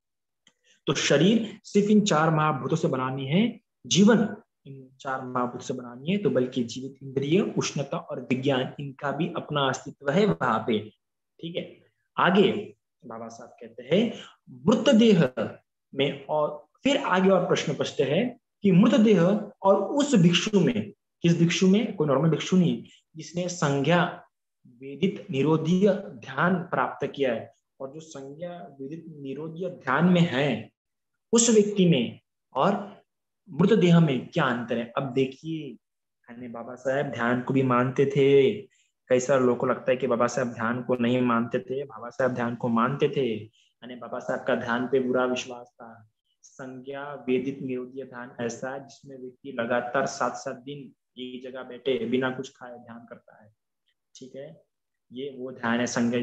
तो शरीर सिर्फ इन 4 महाभूतों से बनानी है, जीवन इन 4 महाभूतों से बनानी है, तो बल्कि जीवित इंद्रिय, उष्णता और विज्ञान, इनका भी अपना अस्तित्व है वहां पे। ठीक है, आगे बाबा साहब कहते हैं मृतदेह में, और फिर आगे और प्रश्न पूछते हैं कि मृतदेह और उस भिक्षु में, किस भिक्षु में, कोई नॉर्मल भिक्षु नहीं, जिसने संज्ञा वेदित निरोधीय ध्यान प्राप्त किया है, और जो संज्ञा वेदित निरोधीय ध्यान में है उस व्यक्ति में और मृतदेह में क्या अंतर है। अब देखिए, बाबा साहब ध्यान को भी मानते थे। कई सारे लोगों को लगता है कि बाबा साहब ध्यान को नहीं मानते थे, बाबा साहब ध्यान को मानते थे। बाबा साहब का ध्यान पे बुरा विश्वास था। संज्ञा वेदित निरोधीय ध्यान ऐसा है जिसमें व्यक्ति लगातार 7-7 दिन एक जगह बैठे बिना कुछ खाए ध्यान करता है। ठीक है, ये वो ध्यान है संज्ञा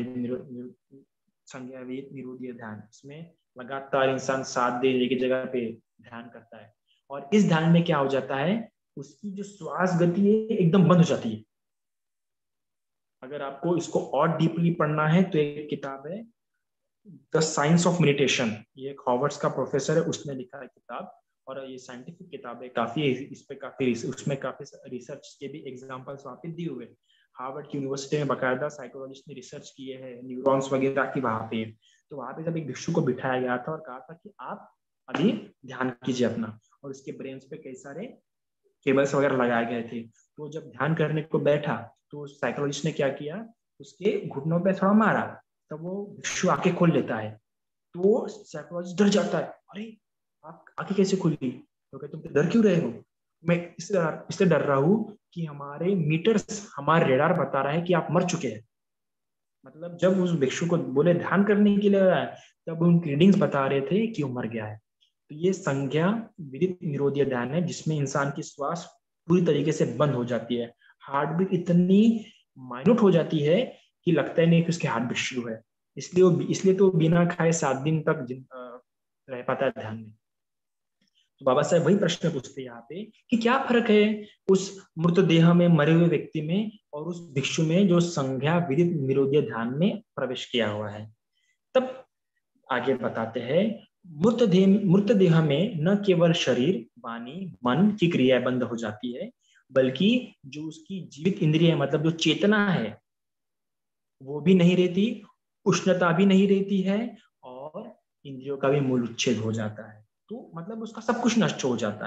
वेदित निरोधीय ध्यान। इसमें लगातार इंसान 7 दिन एक जगह पे ध्यान करता है, और इस ध्यान में क्या हो जाता है, उसकी जो श्वास गति है एकदम बंद हो जाती है। अगर आपको इसको और डीपली पढ़ना है तो एक किताब है द साइंस ऑफ मेडिटेशन, ये एक हार्वर्ड का प्रोफेसर है, उसने लिखा है किताब, और ये साइंटिफिक किताब है काफी, इस पे काफी, उसमें काफी रिसर्च के भी एग्जांपल्स वहां पे दिए हुए। हार्वर्ड की यूनिवर्सिटी में बाकायदा साइकोलॉजिस्ट ने रिसर्च किए हैं न्यूरॉन्स वगैरह की वहां पे। तो वहां पे जब एक भिक्षु को बिठाया गया था और कहा था कि आप अभी ध्यान कीजिए अपना, और उसके ब्रेन पे कई सारे केबल्स वगैरह लगाए गए थे। तो जब ध्यान करने को बैठा तो साइकोलॉजिस्ट ने क्या किया, उसके घुटनों पे थोड़ा मारा, तब वो भिक्षु आंखें खोल लेता है। तो साइकोलॉजिस्ट डर जाता है, अरे आप आंखें कैसे खुली, तो कहते तुम डर क्यों रहे हो। मैं इसलिए डर रहा हूँ कि हमारे मीटर्स, हमारे रेडार बता रहा है कि आप मर चुके हैं। मतलब जब उस भिक्षु को बोले ध्यान करने के लिए तब उनकी रीडिंग्स बता रहे थे कि वो मर गया है। तो ये संज्ञा विदित निरोधीय ध्यान है जिसमें इंसान की श्वास पूरी तरीके से बंद हो जाती है, हार्ट बीट इतनी माइन्यूट हो जाती है कि लगता ही नहीं कि उसके हार्ट बीट शुरू है। इसलिए तो बिना खाए 7 दिन तक रह पाता है ध्यान में। तो बाबा साहब वही प्रश्न पूछते हैं यहाँ पे कि क्या फर्क है उस मृतदेह में, मरे हुए व्यक्ति में, और उस भिक्षु में जो संज्ञा विदित निरोधीय ध्यान में प्रवेश किया हुआ है। तब आगे बताते हैं मृतदेह में न केवल शरीर, वाणी, मन की क्रिया बंद हो जाती है, बल्कि जो उसकी जीवित इंद्रिय मतलब जो चेतना है वो भी नहीं रहती, उष्णता भी नहीं रहती है, और इंद्रियों का भी मूल उच्छेद हो जाता है। तो मतलब उसका सब कुछ नष्ट हो जाता है।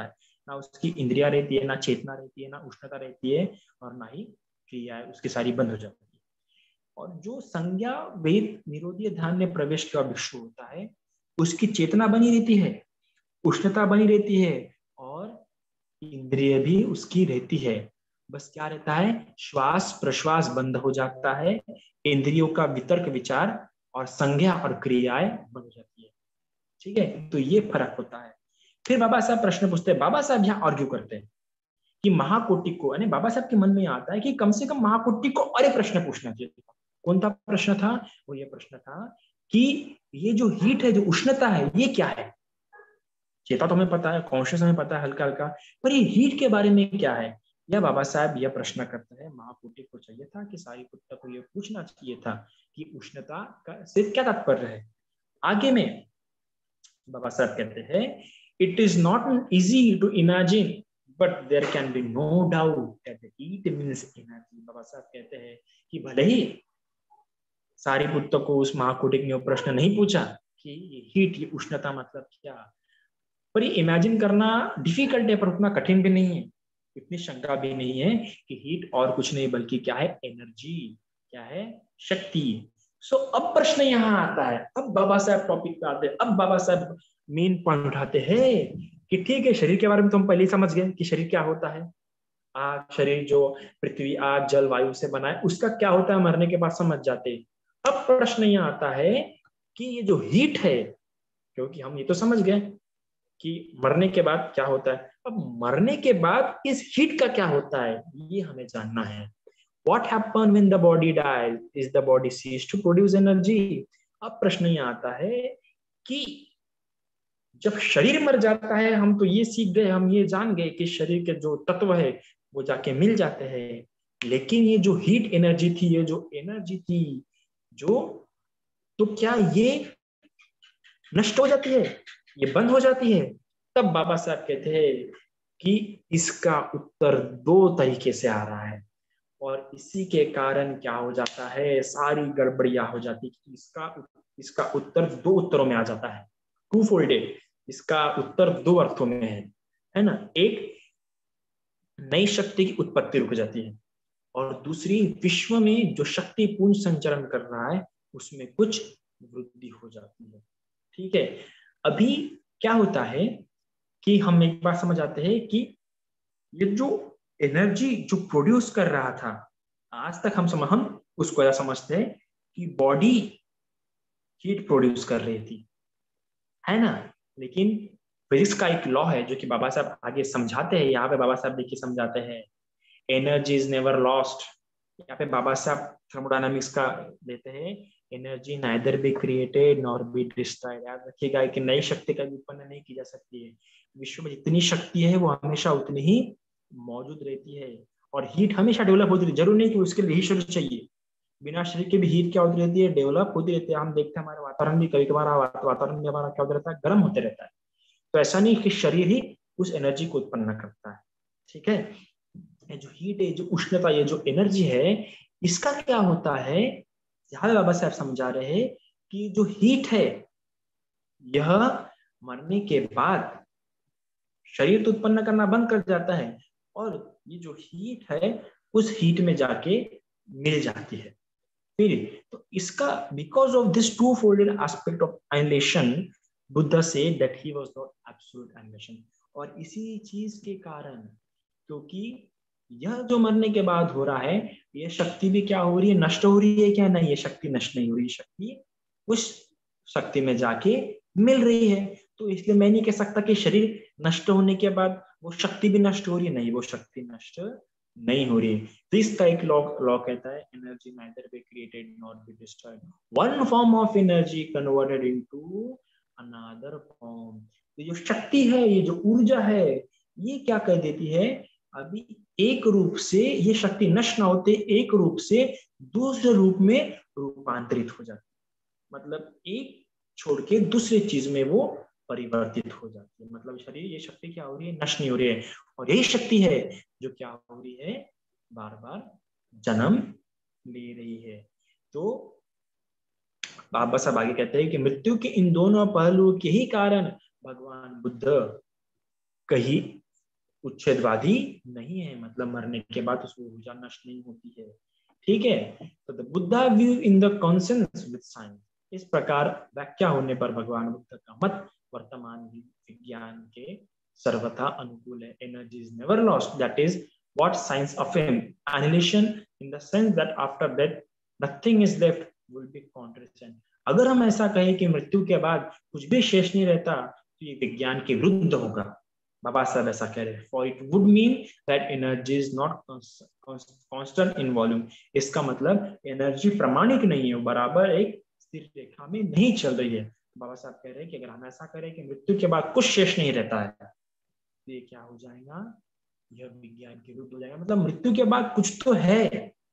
ना उसकी इंद्रिया रहती है, ना चेतना रहती है, ना उष्णता रहती है, और ना ही क्रिया उसकी सारी बंद हो जाती है। और जो संज्ञा वेद निरोधीय ध्यान में प्रवेश का भिक्षु होता है, उसकी चेतना बनी रहती है, उष्णता बनी रहती है, और इंद्रिय भी उसकी रहती है। बस क्या रहता है, श्वास प्रश्वास बंद हो जाता है, इंद्रियों का वितर्क विचार और संज्ञा और क्रियाएं बन जाती है। ठीक है, तो ये फर्क होता है। फिर बाबा साहब प्रश्न पूछते हैं, बाबा साहब यहाँ आर्ग्यू करते हैं कि महाकोटि को, यानी बाबा साहब के मन में आता है कि कम से कम महाकोटि को और एक प्रश्न पूछना चाहिए। कौन सा प्रश्न था? वो ये प्रश्न था कि ये जो हीट है, जो उष्णता है, ये क्या है? चेता तो हमें पता है, कॉन्शियस हमें पता है हल्का हल्का, पर ये हीट के बारे में क्या है? यह बाबा साहब यह प्रश्न करते हैं। महाकोटि को चाहिए था कि सारी पुत्र को यह पूछना चाहिए था कि उष्णता का से क्या तात्पर्य है। आगे में बाबा साहब कहते हैं, it is not easy to imagine but there can be no doubt that the heat means energy. Baba साहब कहते हैं कि भले ही सारी पुत्र को उस महाकोटि ने प्रश्न नहीं पूछा कि ये हीट, ये उष्णता मतलब क्या, पर ये इमेजिन करना डिफिकल्ट है, पर उतना कठिन भी नहीं है, इतनी शंका भी नहीं है कि हीट और कुछ नहीं बल्कि क्या है, एनर्जी, क्या है, शक्ति। सो अब प्रश्न यहाँ आता है, अब बाबा साहब टॉपिक पे आते हैं, अब बाबा साहब मेन पॉइंट उठाते हैं कि ठीक है, शरीर के बारे में तो हम पहले ही समझ गए कि शरीर क्या होता है। आग, शरीर जो पृथ्वी आग जल वायु से बना है, उसका क्या होता है मरने के बाद समझ जाते हैं। अब प्रश्न यहाँ आता है कि ये जो हीट है, क्योंकि हम ये तो समझ गए कि मरने के बाद क्या होता है, अब मरने के बाद इस हीट का क्या होता है, ये हमें जानना है। What happen when the body dies? Is the body cease to produce energy? अब प्रश्न ये आता है कि जब शरीर मर जाता है, हम तो ये सीख गए, हम ये जान गए कि शरीर के जो तत्व है वो जाके मिल जाते हैं, लेकिन ये जो हीट एनर्जी थी, ये जो एनर्जी थी, जो, तो क्या ये नष्ट हो जाती है, ये बंद हो जाती है? तब बाबा साहब कहते हैं कि इसका उत्तर दो तरीके से आ रहा है, और इसी के कारण क्या हो जाता है, सारी गड़बड़ियां हो जाती है कि इसका उत्तर दो उत्तरों में आ जाता है, टू फोल्डेड। इसका उत्तर दो अर्थों में है ना। एक, नई शक्ति की उत्पत्ति रुक जाती है, और दूसरी, विश्व में जो शक्ति पूर्ण संचरण कर रहा है उसमें कुछ वृद्धि हो जाती है। ठीक है, अभी क्या होता है कि हम एक बात समझ आते हैं कि ये जो एनर्जी जो प्रोड्यूस कर रहा था, आज तक हम उसको ऐसा समझते हैं कि बॉडी हीट प्रोड्यूस कर रही थी, है ना। लेकिन फिजिक्स का एक लॉ है जो कि बाबा साहब आगे समझाते हैं, यहाँ पे बाबा साहब देखिए समझाते हैं, एनर्जी इज नेवर लॉस्ट। यहाँ पे बाबा साहब थर्मोडायनामिक्स का देते हैं, energy neither be created nor be destroyed. याद रखिएगा कि नई शक्ति का उत्पन्न नहीं की जा सकती है, विश्व में जितनी शक्ति है वो हमेशा उतनी ही मौजूद रहती है, और हीट हमेशा डेवलप होती रहती है। जरूर नहीं कि उसके लिए ही शरीर चाहिए, बिना शरीर के भी हीट क्या होती रहती है, डेवलप होती रहती है। हम देखते हैं हमारे वातावरण भी कभी कभार वातावरण भी हमारा क्या होता रहता है, गर्म होते रहता है। तो ऐसा नहीं कि शरीर ही उस एनर्जी को उत्पन्न करता है। ठीक है, ये जो हीट है, जो उष्णता, ये जो एनर्जी है, इसका क्या होता है, यहाँ बाबा साहब समझा रहे हैं कि जो हीट है यह मरने के बाद शरीर तो उत्पन्न करना बंद कर जाता है, और ये जो हीट है उस हीट में जाके मिल जाती है। फिर तो इसका, because of this two folded aspect of annihilation, Buddha says that he was not absolute annihilation. और इसी चीज के कारण, क्योंकि यह जो मरने के बाद हो रहा है, ये शक्ति भी क्या हो रही है, नष्ट हो रही है क्या? नहीं, ये शक्ति नष्ट नहीं हो रही, शक्ति उस शक्ति में जाके मिल रही है। तो इसलिए मैं नहीं कह सकता कि शरीर नष्ट होने के बाद वो शक्ति भी नष्ट हो रही है, नहीं, वो शक्ति नष्ट नहीं हो रही। तो इसका एक लॉ कहता है, energy neither be created not be destroyed, one form of energy converted into another form. ये जो शक्ति है, ये जो ऊर्जा है, ये क्या कर देती है, अभी एक रूप से ये शक्ति नष्ट ना होते, एक रूप से दूसरे रूप में रूपांतरित हो जाती, मतलब एक छोड़ के दूसरे चीज में वो परिवर्तित हो जाती है। मतलब शरीर, ये शक्ति क्या हो रही है, नष्ट नहीं हो रही है, और यही शक्ति है जो क्या हो रही है, बार बार जन्म ले रही है। तो बाबा साहब आगे कहते हैं कि मृत्यु के इन दोनों पहलुओं के ही कारण भगवान बुद्ध कहीं उच्छेदवादी नहीं है, मतलब मरने के बाद उसकी ऊर्जा नष्ट नहीं होती है। ठीक है, तो the Buddha view in the consonance with science, इस प्रकार व्याख्या होने पर भगवान बुद्ध का मत वर्तमान विज्ञान के सर्वथा अनुकूल है। Energy is never lost, that is what science affirm, annihilation in the sense that after that nothing is left will be contradiction। अगर हम ऐसा कहें कि मृत्यु के बाद कुछ भी शेष नहीं रहता तो ये विज्ञान के विरुद्ध होगा। बाबा साहब ऐसा कह रहे हैं, for it would mean that energy is not constant in volume. इसका मतलब एनर्जी प्रामाणिक नहीं है, बराबर एक स्थिर रेखा में नहीं चल रही है। बाबा साहब कह रहे हैं कि अगर हम ऐसा करें कि मृत्यु के बाद कुछ शेष नहीं रहता है तो ये क्या हो जाएगा, यह विज्ञान के विरुद्ध हो जाएगा। मतलब मृत्यु के बाद कुछ तो है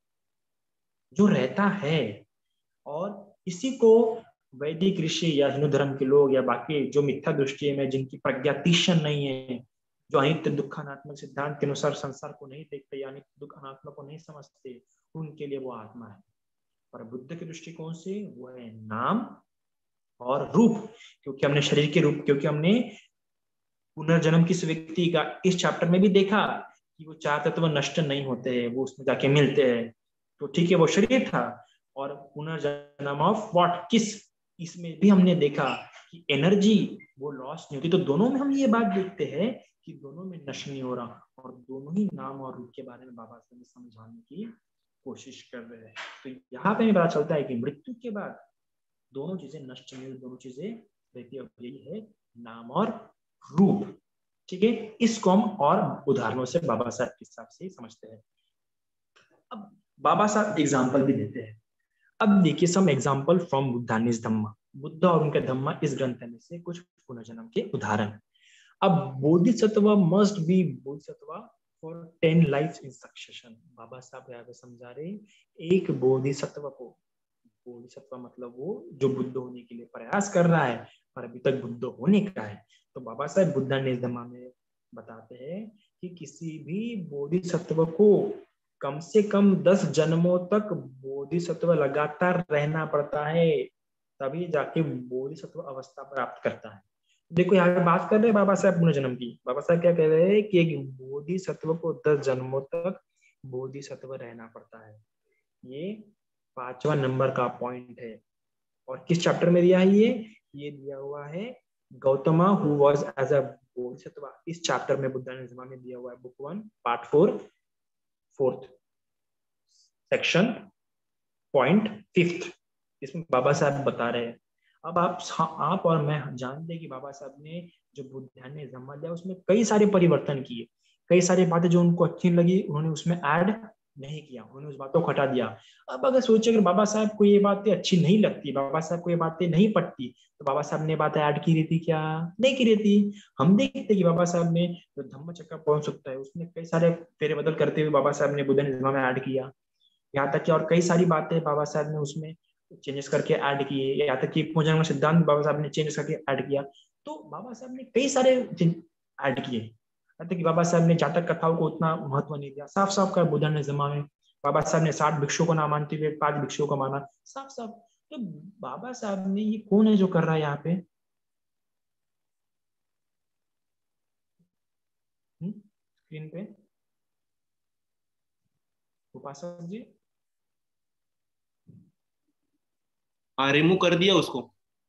जो रहता है, और इसी को वैदिक ऋषि या हिंदू धर्म के लोग या बाकी जो मिथ्या दृष्टि में जिनकी प्रज्ञा तीक्ष्ण नहीं है, जो अनित्य दुख अनात्मक सिद्धांत के अनुसार संसार को नहीं देखते या अनित्य दुख अनात्मा को नहीं समझते, उनके लिए वो आत्मा है। पर बुद्ध के दृष्टिकोण से वो है नाम और रूप, क्योंकि हमने शरीर के रूप, क्योंकि हमने पुनर्जन्म किस व्यक्ति का इस चैप्टर में भी देखा कि वो चार तत्व नष्ट नहीं होते हैं, वो उसमें जाके मिलते हैं। तो ठीक है, वो शरीर था, और पुनर्जन्म ऑफ व्हाट, किस, इसमें भी हमने देखा कि एनर्जी वो लॉस नहीं होती। तो दोनों में हम ये बात देखते हैं कि दोनों में नष्ट नहीं हो रहा, और दोनों ही नाम और रूप के बारे में बाबा साहब समझाने की कोशिश कर रहे हैं। तो यहाँ पे हमें पता चलता है कि मृत्यु के बाद दोनों चीजें नष्ट नहीं, दोनों चीजें रहती है, यही है नाम और रूप। ठीक है, इसको हम और उदाहरणों से बाबा साहब के हिसाब से समझते हैं। अब बाबा साहब एग्जाम्पल भी देते हैं। अब देखिए some example from Buddha and his Dhamma, Buddha और उनके धम्मा इस ग्रंथ में से कुछ पुनर्जन्म के उदाहरण। अब Bodhisattva must be Bodhisattva for 10 life in succession. Baba Saheb यहाँ पे समझा रहे एक बोधिसत्व को, बोधिसत्व मतलब वो जो बुद्ध होने के लिए प्रयास कर रहा है पर अभी तक बुद्ध होने का है। तो बाबा साहब बुद्धानिस धम्मा में बताते हैं कि किसी भी बोधिसत्व को कम से कम 10 जन्मों तक बोधिसत्व लगातार रहना पड़ता है, तभी जाके बोधिसत्व अवस्था प्राप्त करता है। देखो यहाँ पे बात कर रहे हैं बाबा साहब पुनर्जन्म की। बाबा साहब क्या कह रहे हैं कि एक बोधिसत्व को 10 जन्मों तक बोधिसत्व रहना पड़ता है। ये 5वां नंबर का पॉइंट है। और किस चैप्टर में दिया है ये दिया हुआ है Gautama who was as a Bodhisattva, इस चैप्टर में बुद्धानिस धम्मा में दिया हुआ है, book 1 part 4 4th section point 5th। इसमें बाबा साहब बता रहे हैं। अब आप और मैं जानते हैं कि बाबा साहब ने जो बुद्धानिस धम्मा दिया उसमें कई सारे परिवर्तन किए, कई सारी बातें जो उनको अच्छी लगी उन्होंने उसमें ऐड नहीं किया, उन्होंने उस बातों को हटा दिया। अब अगर सोचे अगर बाबा साहब को ये बातें अच्छी नहीं लगती, बाबा साहब को ये बातें नहीं पटती, तो बाबा साहब ने बातें ऐड की रहती क्या? नहीं की रहती। हम देखते कि बाबा साहब ने जो धम्म चक्र पहुंच सकता है उसमें कई सारे फेरे बदल करते हुए बाबा साहब ने बुद्धानिस धम्मा में ऐड किया। यहाँ तक कि और कई सारी बातें बाबा साहब ने उसमें चेंजेस करके ऐड किए, यहाँ तक कि पुनर्जन्म सिद्धांत बाबा साहब ने चेंज करके ऐड किया। तो बाबा साहब ने कई सारे ऐड किए, यहाँ तक कि बाबा साहब ने जातक कथाओं को उतना महत्व नहीं दिया। साफ साफ का बुद्धानिस धम्मा में बाबा साहब ने 60 भिक्षुओं को ना मानते हुए 5 भिक्षुओं को माना, साफ साफ। तो बाबा साहब ने, ये कौन है जो कर रहा है यहाँ पे स्क्रीन पे? उपासक जी, हाँ, रिमूव कर दिया उसको।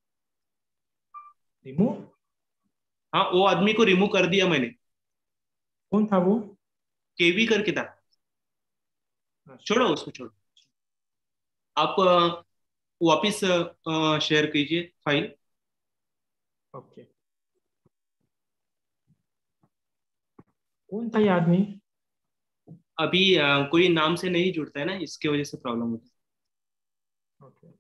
रिमूव? हाँ, वो आदमी को रिमूव कर दिया मैंने। कौन था वो? केवी करके था। छोड़ो उसको, छोड़ो। आप वापिस शेयर कीजिए फाइल। ओके, कौन था ये आदमी? अभी कोई नाम से नहीं जुड़ता है ना, इसके वजह से प्रॉब्लम होता है। ओके,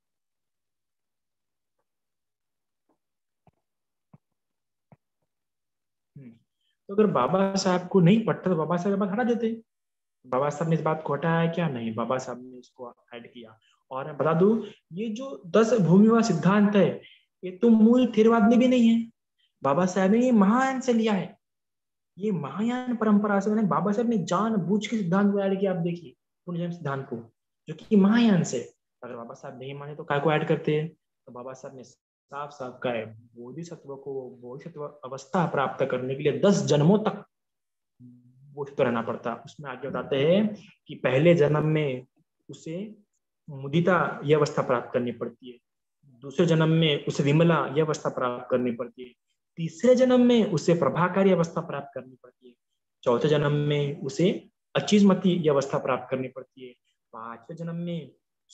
तो अगर बाबा साहब को नहीं पढ़ता तो बाबा साहब बात हटा देते। बाबा साहब ने इस बात को हटाया क्या? नहीं, बाबा साहब ने इसको ऐड किया। और मैं बता दूं, ये जो 10 भूमिवा सिद्धांत है ये तो मूल थेरवाद में भी नहीं है, बाबा साहब ने ये महायान से लिया है। ये महायान परंपरा से मैंने बाबा साहब ने जानबूझ के सिद्धांत को ऐड किया। आप देखिए पुनर्जन्म सिद्धांत को, जो कि महायान से। अगर बाबा साहब नहीं माने तो काय को ऐड करते हैं? तो बाबा साहब ने साफ साफ कहा है बोधिसत्व को बोधिसत्व अवस्था प्राप्त करने के लिए 10 जन्मों तक वो तो रहना पड़ता। उसमें आगे बताते हैं कि पहले जन्म में उसे मुदिता यह अवस्था प्राप्त करनी पड़ती है, दूसरे जन्म में उसे विमला यह अवस्था प्राप्त करनी पड़ती है, तीसरे जन्म में उसे प्रभाकारी अवस्था प्राप्त करनी पड़ती है, चौथे जन्म में उसे अचीजमती यह अवस्था प्राप्त करनी पड़ती है, पांचवें जन्म में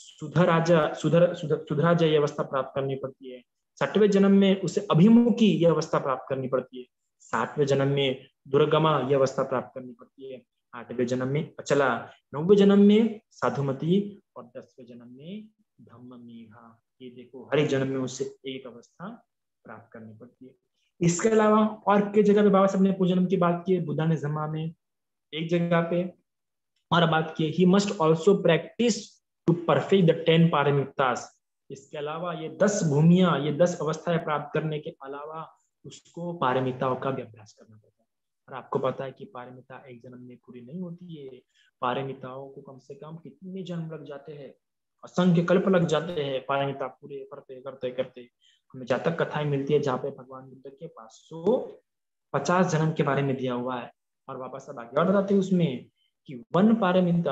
सुधराजा यह अवस्था प्राप्त करनी पड़ती है, छठवें जन्म में उसे अभिमुखी यह अवस्था प्राप्त करनी पड़ती है, सातवें जन्म में दुर्गमा यह अवस्था प्राप्त करनी पड़ती है, आठवें जन्म में अचला, नौवें जन्म में साधुमती और 10वें जन्म में धम्ममेघा। ये देखो हर एक जन्म में उससे एक अवस्था प्राप्त करनी पड़ती है। इसके अलावा और कई जगह पे बाबा साहब ने पूजन की बात की है। बुद्धा ने जमा में एक जगह पे और बात की, he must also practise to perfect the 10 paramitas. इसके अलावा ये 10 भूमियां, ये 10 अवस्थाएं प्राप्त करने के अलावा उसको पारमिताओं का भी अभ्यास करना पड़ता है। और आपको पता है कि पारमिता एक जन्म में पूरी नहीं होती है। पारमिताओं को कम से कम कितने जन्म लग जाते हैं, असंख्य कल्प लग जाते हैं पारमिता पूरे करते करते करते। हमें जातक कथाएं मिलती है जहाँ पे भगवान बुद्ध के 550 जन्म के बारे में दिया हुआ है। और वापस अब आगे और बताते हैं उसमें कि वन पारमिता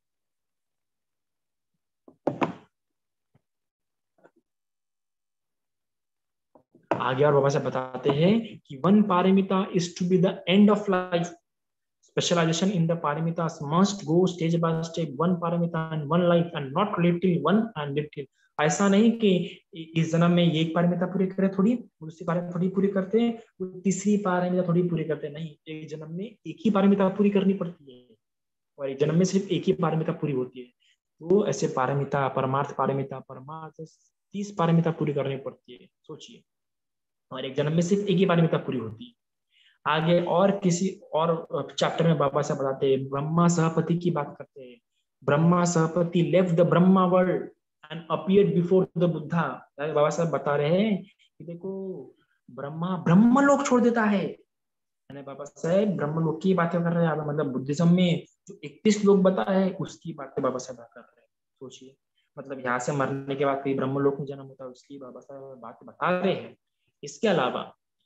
आगे और बाबा साहब बताते हैं कि one paramita is to be the end of life. Specialization in the paramitas must go stage by stage, one paramita and one life and not little one and little। ऐसा नहीं कि इस जन्म में एक पारमिता पूरी करे थोड़ी, दूसरी पारमिता थोड़ी पूरी करते हैं, तीसरी पारमिता थोड़ी पूरी करते नहीं। एक जन्म में एक ही पारमिता पूरी करनी पड़ती है और एक जन्म में सिर्फ एक ही पारमिता पूरी होती है। तो ऐसे पारमिता, परमार्थ पारमिता, परमार्थ 30 पारमिता पूरी करनी पड़ती है, सोचिए। और एक जन्म में सिर्फ एक ही पारमिता पूरी होती है। आगे और किसी और चैप्टर में बाबा साहब बताते हैं, ब्रह्मा सहपति की बात करते हैं। Brahma Sahapati left the Brahma world and appeared before the Buddha. Baba Saheb बता रहे हैं कि देखो ब्रह्मा ब्रह्मलोक छोड़ देता है। बाबा साहब ब्रह्मलोक की बातें कर रहे हैं, मतलब बुद्धिज्म में जो 31 लोग बता है उसकी बातें बाबा साहब कर रहे हैं। सोचिए, मतलब यहाँ से मरने के बाद कहीं ब्रह्मलोक में जन्म होता है, उसकी बाबा साहब बात बता रहे हैं। इसके अलावा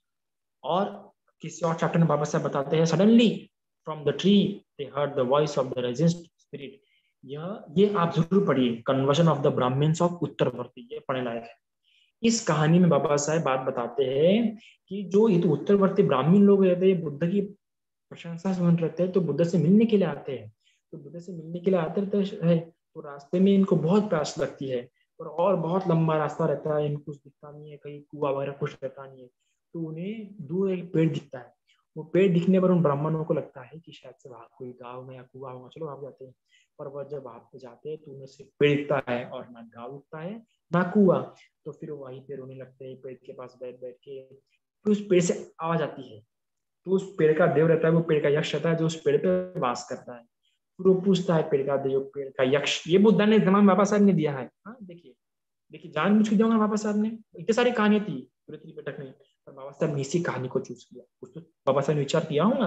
और किसी और चैप्टर में बाबा साहब बताते हैं, suddenly from the tree they heard the voice of the resident spirit. ये आप जरूर पढ़िए, conversion of the Brahmans of Uttaravarti, ये पढ़ने लायक है। इस कहानी में बाबा साहब बात बताते हैं कि जो ये तो उत्तरवर्ती ब्राह्मण लोग रहते हैं, बुद्ध की प्रशंसा सुन रहते हैं, तो बुद्ध से मिलने के लिए आते हैं। तो बुद्ध से मिलने के लिए आते रहते हैं, तो रास्ते में इनको बहुत प्यास लगती है और बहुत लंबा रास्ता रहता है, इनको कुछ दिखता नहीं है, कहीं कुआ वगैरह कुछ रहता नहीं है। तो उन्हें दूर एक पेड़ दिखता है। वो पेड़ दिखने पर उन ब्राह्मणों को लगता है कि शायद से वहां कोई गाँव में या कुआ होगा, चलो वहां जाते हैं। पर वह जब वहां पे जाते हैं तो उन्हें सिर्फ पेड़ दिखता है और ना गाँव दिखता है ना कुआ। तो फिर वहीं पे रोने लगते हैं, पेड़ के पास बैठ बैठ के। तो उस पेड़ से आवाज आती है, तो उस पेड़ का देव रहता है, वो पेड़ का यक्ष रहता है जो उस पेड़ पे वास करता है। फिर वो पूछता है पेड़ का देव, पेड़ का यक्ष, ये बुद्धा ने जमान बाबा साहब ने दिया है। हाँ देखिए देखिए, जानबूझ के दूंगा बाबा साहब ने, इतनी सारी कहानियां थी पूरे त्रिपिटक में, पर बाबा साहब ने इसी कहानी को चूज किया। कुछ तो बाबा साहब ने विचार किया होगा।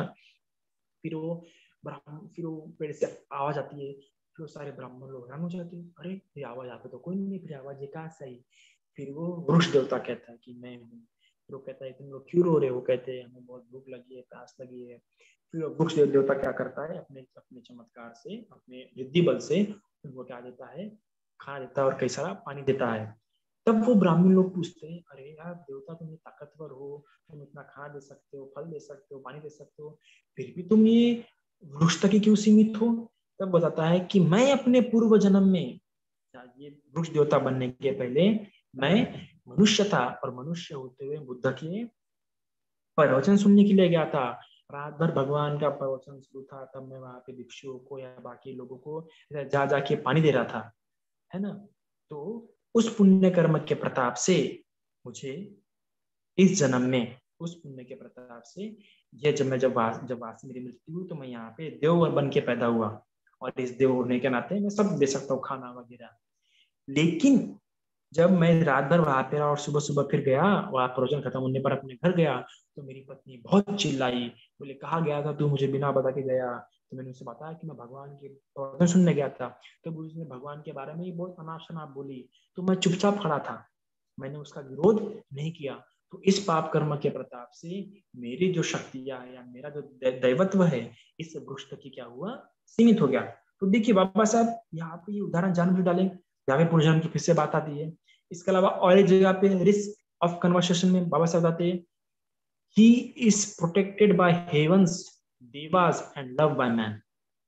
फिर वो पेड़ से आवाज आती है, फिर वो सारे ब्राह्मण लोग हैरान हो जाते हैं, अरे ये आवाज आता तो कोई नहीं, फिर आवाज ये कहाँ से आई। फिर वो वृक्ष देवता कहता है कि मैं हूँ। फिर वो कहता है तुम लोग क्यों रो रहे हो, कहते हैं हमें बहुत भूख लगी है, प्यास लगी है। फिर वो वृक्ष देवता क्या करता है, अपने अपने चमत्कार से, अपने रिद्धि बल से उनको क्या देता है, खाना देता है और कई सारा पानी देता है। तब वो ब्राह्मण लोग पूछते हैं, अरे यार देवता तुम ताकतवर हो, तुम इतना खाना दे सकते हो, फल दे सकते हो, पानी दे सकते हो, फिर भी तुम ये वृक्ष तक ही क्यों सीमित हो। तब बताता है कि मैं अपने पूर्व जन्म में, ये वृक्ष देवता बनने के पहले मैं मनुष्य था और मनुष्य होते हुए बुद्ध के प्रवचन सुनने के लिए गया था। रात भर भगवान का प्रवचन शुरू था, तब मैं वहां पे भिक्षुओं को या बाकी लोगों को जा जाके पानी दे रहा था, है ना। तो उस पुण्य कर्म के प्रताप से मुझे इस जन्म में, उस पुण्य के प्रताप से ये जब वासी मेरी मृत्यु हुई तो मैं यहाँ पे देव बन के पैदा हुआ, और इस देव होने के नाते मैं सब दे सकता हूँ, खाना वगैरह। लेकिन जब मैं रात भर वहां पे रहा और सुबह सुबह फिर गया, वहां प्रवचन खत्म होने पर अपने घर गया, तो मेरी पत्नी बहुत चिल्लाई, बोले कहाँ गया था तू, मुझे बिना बता के गया। तो मैंने उससे बताया कि मैं भगवान के प्रवचन सुनने गया था। तो उसने भगवान के बारे में ही बहुत अनाप शनाप बोली, तो मैं चुपचाप खड़ा था, मैंने उसका विरोध नहीं किया। तो इस पाप कर्म के प्रताप से मेरी जो शक्तियां है या मेरा जो दैवत्व है इस वृक्ष तक ही क्या हुआ, सीमित हो गया। तो देखिए बाबा साहब यहाँ पे ये उदाहरण जानबूझ डाले, यहाँ पे पुनर्जन्म की फिर से बात आती है। इसके अलावा और एक जगह पे रिस्क ऑफ कन्वर्सेशन में बाबा साहब बताते हैं, he is protected by heavens, devas and loved by man,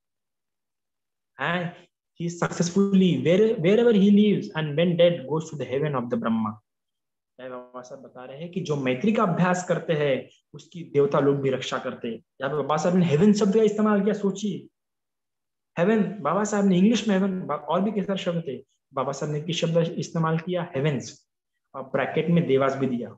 and he successfully wherever he lives and when dead goes to the heaven of the Brahma। बाबा साहब बता रहे हैं कि जो मैत्री का अभ्यास करते हैं उसकी देवता लोग भी रक्षा करते हैं। यहाँ पे बाबा साहब ने हेवन शब्द का इस्तेमाल किया, सोचिए हेवन, बाबा साहब ने इंग्लिश में हेवन और भी कई सारे शब्द थे, बाबा साहब ने किस शब्द इस्तेमाल किया, हेवेंस, और ब्रैकेट में देवास भी दिया,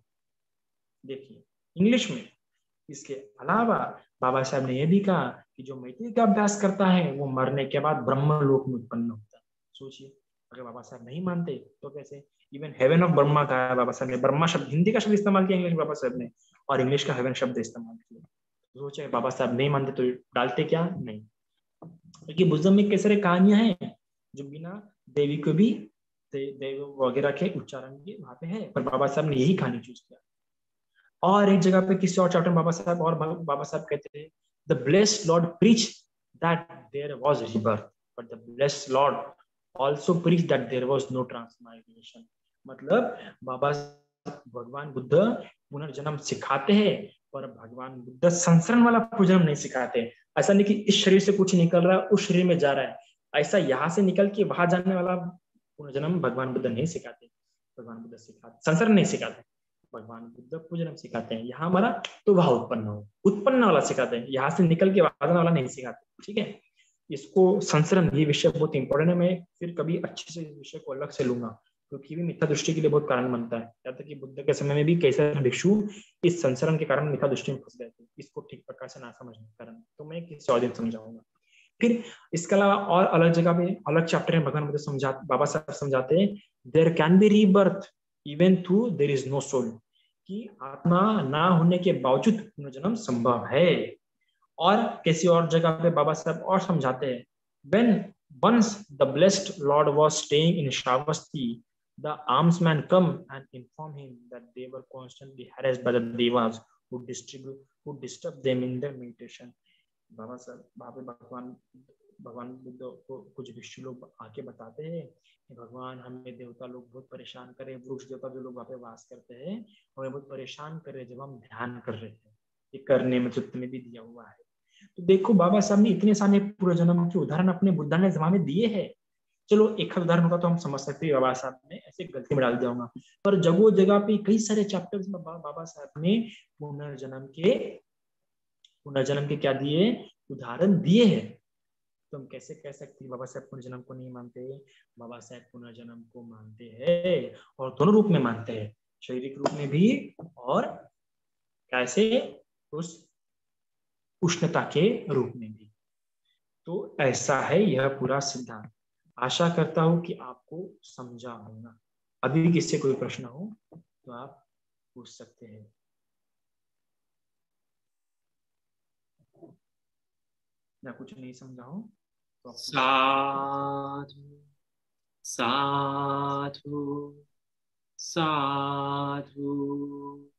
देखिए इंग्लिश में। इसके अलावा बाबा साहब ने यह भी कहा कि जो मैत्री का अभ्यास करता है वो मरने के बाद ब्रह्म लोक में उत्पन्न होता है। सोचिए अगर बाबा साहब नहीं मानते तो कैसे, इवन हेवन ऑफ ब्रह्मा का है बाबा साहब ने, ब्रह्मा शब्द हिंदी का शब्द इस्तेमाल किया इंग्लिश में बाबा साहब ने, और इंग्लिश का हेवन शब्द इस्तेमाल किया। तो सोचे बाबा साहब नहीं मानते तो डालते क्या, नहीं, क्योंकि बुद्धिज्म में कई सारी कहानियां हैं जो बिना देवी को भी देव वगैरह के उच्चारण के वहां पे है, पर बाबा साहब ने यही कहानी चूज किया। और एक जगह पे किसी और चैप्टर में बाबा साहब कहते हैं, the blessed lord preach that there was rebirth but the blessed lord also preach that there was no transmigration. मतलब बाबा भगवान बुद्ध पुनर्जन्म सिखाते हैं पर भगवान बुद्ध संसरण वाला पुनर्जन्म नहीं सिखाते। ऐसा नहीं कि इस शरीर से कुछ निकल रहा है उस शरीर में जा रहा है, ऐसा यहाँ से निकल के वहां जाने वाला पुनर्जन्म भगवान बुद्ध नहीं सिखाते। भगवान बुद्ध सिखाते संसरण नहीं सिखाते, भगवान बुद्ध पुनर्जन्म सिखाते हैं। यहाँ हमारा तो वह उत्पन्न वाला सिखाते हैं, यहाँ से निकल के वहां जाने वाला नहीं सिखाते। ठीक है, इसको संसरण, ये विषय बहुत इंपॉर्टेंट है, मैं फिर कभी अच्छे से इस विषय को अलग से लूंगा क्योंकि भी मिथ्या दृष्टि के लिए बहुत कारण बनता है। यहाँ तक कि बुद्ध के समय में भी कई सारे भिक्षु इस संसरण के कारण मिथ्या दृष्टि में फंस गए थे, इसको ठीक प्रकार से ना समझने के कारण। तो मैं किसी और दिन समझाऊंगा। फिर इसके अलावा और अलग जगह पे अलग चैप्टर में भगवान बुद्ध बाबा साहब समझाते हैं, there can be rebirth even through there is no soul, कि आत्मा ना होने के बावजूद पुनर्जन्म संभव है। और किसी और जगह पे बाबा साहब और समझाते हैं, when once the blessed lord was staying in Shravasti, the almsmen come and inform him that they were constantly harassed by the devas who disturb them in their meditation। बाबा साहब वहां पे भगवान बुद्ध को कुछ भिक्षु लोग आके बताते हैं कि भगवान हमें देवता लोग बहुत परेशान करे, वृक्ष देवता जो लोग वहां पे वास करते हैं हमें बहुत परेशान करे जब हम ध्यान कर रहे थे, ये करने में चित्त में भी दिया हुआ है। तो देखो बाबा साहब ने इतने सारे पूर्व जन्म के उदाहरण अपने बुद्धा ने जमा में दिए हैं। चलो एक उदाहरण होगा तो हम समझ सकते हैं बाबा साहब ने ऐसे गलती में डाल दिया होगा, पर जगह जगह पे कई सारे चैप्टर्स में बाबा साहब ने पुनर्जन्म के क्या दिए, उदाहरण दिए हैं। तो हम कैसे कह सकते हैं बाबा साहब पुनर्जन्म को नहीं मानते? बाबा साहब पुनर्जन्म को मानते हैं और दोनों रूप में मानते हैं, शारीरिक रूप में भी और कैसे उस उष्णता के रूप में भी। तो ऐसा है यह पूरा सिद्धांत। आशा करता हूं कि आपको समझा होगा। अभी किसी कोई प्रश्न हो तो आप पूछ सकते हैं। या कुछ नहीं समझा हो तो साधु साधु साधु।